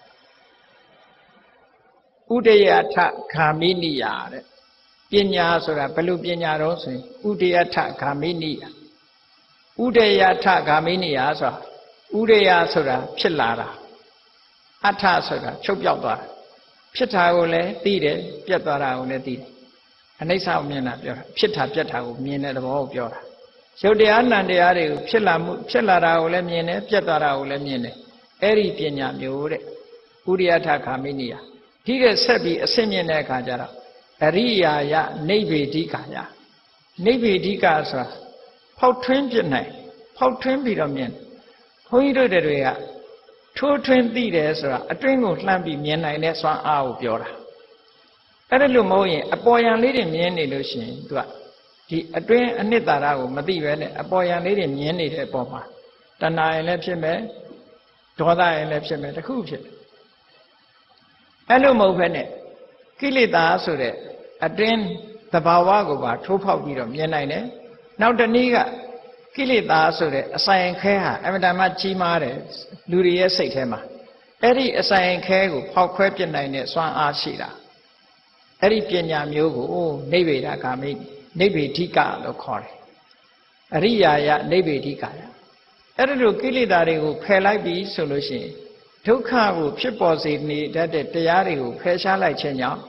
ဥဒယထဂာမိနိယတဲ့ပညာဆိုတာဘယ်လိုပညာတော့ဆိုရင်ဥဒယထဂာမိနိယဥဒယထဂာမိနိယဆိုတာဥဒယဆိုတာဖြစ်လာတာအထဆိုတာချုပ်ပြောက်သွားတာဖြစ်တာကိုလည်းသိတယ်ပြတ်သွားတာကိုလည်းသိတယ်အနိစ္စကိုမြင်တာပြောတာဖြစ်တာပြတ်တာကိုမြင်တဲ့သဘောကိုပြောတာရုပ်တရားနံတရားတွေကိုဖြစ်လာမှုဖြစ်လာတာကိုလည်းမြင်တယ်ပြတ်သွားတာကိုလည်းမြင်တယ်အဲ့ဒီပညာမျိုးတဲ့ဥရိယထခာမိနိယဒီကဆက်ပြီးအဆင့်မြင့်တဲ့အခါကျတော့အရိယာယနိဗ္ဗေဒိကာယနိဗ္ဗေဒိကာဆိုတာဖောက်ထွင်းပြနိုင်ဖောက်ထွင်းပြီးတော့မြင်ဘုန်းကြီးတို့တွေကထိုးထွင်းသိတယ်ဆိုတာအတွင်းကိုလှမ်းပြီးမြင်နိုင်တဲ့စွမ်းအားကိုပြောတာအဲ့ဒါလို့မဟုတ်ရင်အပေါ်ယံလေးတွေမြင်နေလို့ရှိရင်သူကဒီအတွင်းအနှစ်သာရကိုမသိပဲနဲ့အပေါ်ယံလေးတွေမြင်နေတဲ့အပေါ်မှာတဏှာရင်လည်းဖြစ်မယ်ဒေါသရင်လည်းဖြစ်မယ်တစ်ခုဖြစ်တယ်အဲ့လိုမဟုတ်ဘဲနဲ့ကိလေသာဆိုတဲ့အတွင်းသဘာဝကိုပါထိုးဖောက်ပြီးတော့မြင်နိုင်တယ်နောက်တနည်းကကိလေသာဆိုတဲ့အဆိုင်ခဲဟာအမှန်တမ်းကြီးမားတယ်လူတွေရဲ့စိတ်ထဲမှာအဲ့ဒီအဆိုင်ခဲကိုဖောက်ခွဲပြစ်နိုင်တဲ့စွမ်းအားရှိတာအဲ့ဒီပညာမျိုးကိုနိဗ္ဗေဒဂာမိနိဗ္ဗေဒိကလို့ခေါ်တယ်အရိယာယနိဗ္ဗေဒိကာယအဲ့ဒီလိုကိလေသာတွေကိုဖယ်လိုက်ပြီဆိုလို့ရှိရင်ဒုက္ခကိုဖြစ်ပေါ်စေနေတတ်တဲ့တရားတွေကိုဖယ်ရှားလိုက်ခြင်းကြောင့်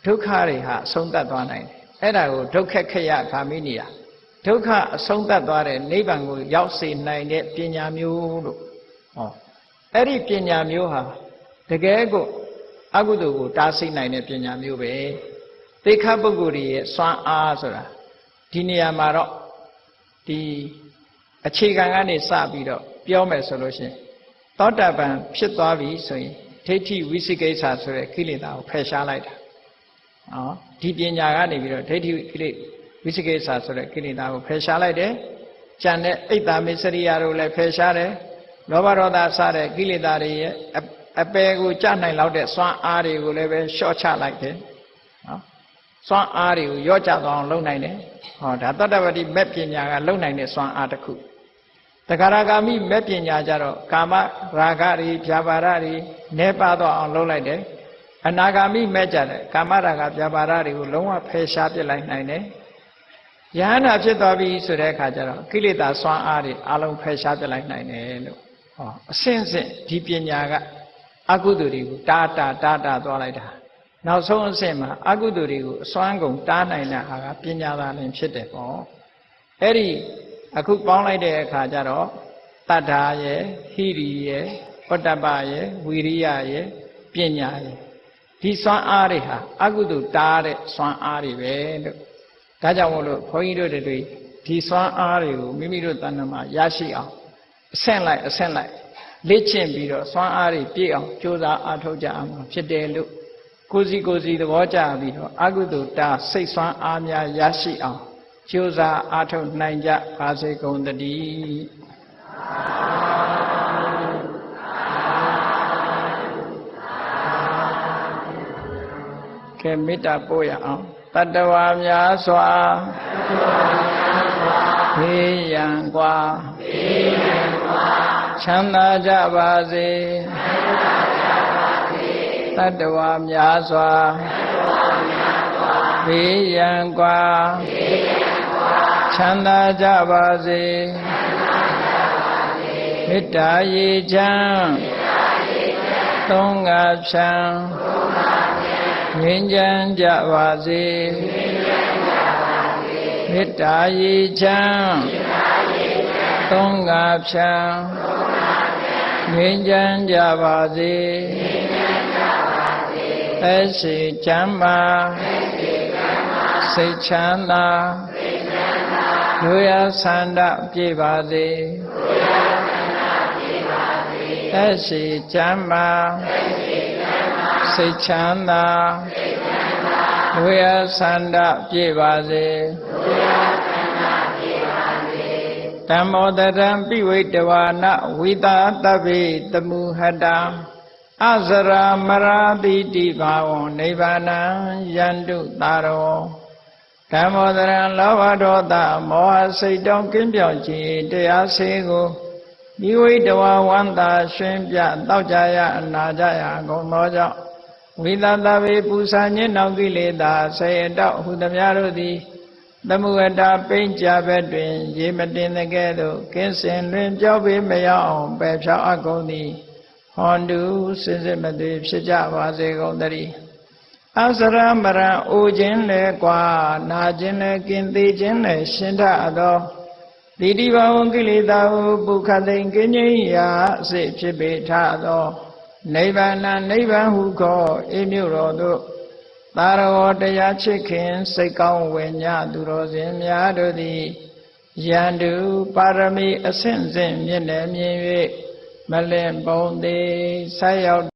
ဒုက္ခတွေဟာအဆုံးသတ်သွားနိုင်တယ်အဲ့ဒါကိုဒုက္ခခယဂါမိနိယဒုက္ခအဆုံးသတ်သွားတဲ့နိဗ္ဗာန်ကိုရောက်စေနိုင်တဲ့ပညာမျိုးလို့ဟောအဲ့ဒီပညာမျိုးဟာတကယ်ကိုအကုသိုလ်ကိုတားဆီးနိုင်တဲ့ပညာမျိုးပဲသိက္ခာပုဂ္ဂိုလ်ရဲ့စွမ်းအားဆိုတာဒီနေရာမှာတော့ဒီအခြေခံကနေစပြီးတော့ပြောမယ်ဆိုလို့ရှိရင်သောတာပန်ဖြစ်သွားပြီဆိုရင်ဒိဋ္ဌိဝိသိကိစ္စဆိုတဲ့ကိလေသာကိုဖယ်ရှားလိုက်တာ။နော်ဒီပညာကနေပြီးတော့ဒိဋ္ဌိကိလေဝိသိကိစ္စဆိုတဲ့ကိလေသာကိုဖယ်ရှားလိုက်တယ်။ကြံတဲ့အိတ်တာမေစရိယာတို့လည်းဖယ်ရှားတယ်။လောဘဒေါသစတဲ့ကိလေသာတွေရဲ့အပယ်ကိုကြနိုင်လောက်တဲ့စွမ်းအားတွေကိုလည်းပဲလျှော့ချလိုက်တယ်။နော်စွမ်းအားတွေကိုရော့ချသွားအောင်လုပ်နိုင်တယ်။ဟောဒါသောတာပတိမဲ့ပညာကလုပ်နိုင်တဲ့စွမ်းအားတစ်ခု။တဂရဂါမိမဲ့ပညာကြတော့ကာမရာဂတွေဗျာပါဒတွေနဲပါတော့အောင်လုပ်လိုက်တယ်အနာဂါမိမဲ့ကြတယ်ကာမရာဂဗျာပါဒတွေကိုလုံးဝဖယ်ရှားပြစ်လိုက်နိုင်တယ်ယဟန္တာဖြစ်သွားပြီဆိုတဲ့အခါကျတော့ကိလေသာစွမ်းအားတွေအလုံးဖယ်ရှားပြစ်လိုက်နိုင်တယ်လို့ဟောအစဉ်စဉ်ဒီပညာကအကုသိုလ်တွေကိုတားတာတားတာသွားလိုက်တာနောက်ဆုံးအဆင့်မှာအကုသိုလ်တွေကိုအစွမ်းကုန်တားနိုင်တဲ့ဟာကပညာသာလင်ဖြစ်တယ်ပေါ့အဲ့ဒီအခုပေါင်းလိုက်တဲ့အခါကျတော့တတ္ထာရဲ့ဟိရိရဲ့ပတ္တပရဲ့ဝီရိယရဲ့ပညာရဲ့ဒီစွမ်းအားတွေဟာအကုသိုလ်တားတဲ့စွမ်းအားတွေပဲလို့ဒါကြောင့်မို့လို့ဘုန်းကြီးတို့တွေဒီစွမ်းအားတွေကိုမိမိတို့တဏ္ဍာမှာရရှိအောင်အဆင့်လိုက်အဆင့်လိုက်လေ့ကျင့်ပြီးတော့စွမ်းအားတွေပြည့်အောင်ကြိုးစားအားထုတ်ကြအောင်ဖြစ်တယ်လို့ကိုစီကိုစီသဘောကျပြီးတော့အကုသိုလ်တားစိတ်စွမ်းအားများရရှိအောင်ကြိုးစားအားထုတ်နိုင်ကြပါစေကုန်သတည်းကဲမေတ္တာပို့ရအောင်တတ္တဝါများစွာဘေးရန်กว่าချမ်းသာကြပါစေတတ္တဝါများစွာဘေးရန်กว่าချမ်းသာကြပါစေမေတ္တာရေချမ်းသုံးငါဖြံငြိမ်းချမ်းကြပါစေမေတ္တာရေချမ်းသုံးငါဖြံငြိမ်းချမ်းကြပါစေသက်ရှိချမ်းသာစိတ်ချမ်းသာလူရဆန္ဒပြည့်ပါစေသက်ရှိချမ်းသာစိတ်ချမ်းသာလူရဆန္ဒပြည့်ပါစေဓမ္မောတရံပိဝိတဝါနဝိတာတဗ္ဗေတမုဟတံအစရာမရာတိတိဘာဝံနိဗ္ဗာနံယန္တုတာရောဓမ္မောတရံလောဘဒေါသမောဟစိတ်တောင်းကင်းပြောင်းခြင်းတရားစေကိုမိဝိတဝါဝန္တာရှင်ပြတောက်ကြရအနာကြရကုန်သောကြောင့်ဝိသတဗေပူဇာညင်းနောက်ကိလေသာဆေရတောက်ဟုသမျှတို့သည်သမုဝတ္တပိဉ္ကြဘက်တွင်ရေမတင်တဲ့ကဲ့သို့ကင်းစင်တွင်ကြောက်ပေမရအောင်ပယ်ဖြောက်အပ်ကုန်သည်ဟွန်တုစင်စစ်မသွေဖြစ်ကြပါစေကုန်သတည်းအစရမရံအိုခြင်းလဲကွာနာခြင်းလဲကင်းသေးခြင်းလဲရှင်ထသောတိတိဘဝကိလေသာဟုပုခသိင်ကင်းငြိမ်းရာအစိဖြစ်ပေထသောနိဗ္ဗာန်နိဗ္ဗာန်ဟုခေါ်အေးမြို့တော်သို့သာရောတရားချစ်ခင်စိတ်ကောင်းဝေညသူတော်စင်များတို့သည်ယန္တုပါရမီအဆင့်ဆင့်မြင့်လည်းမြင်၍မလင်ပုံသေးဆက်ရောက်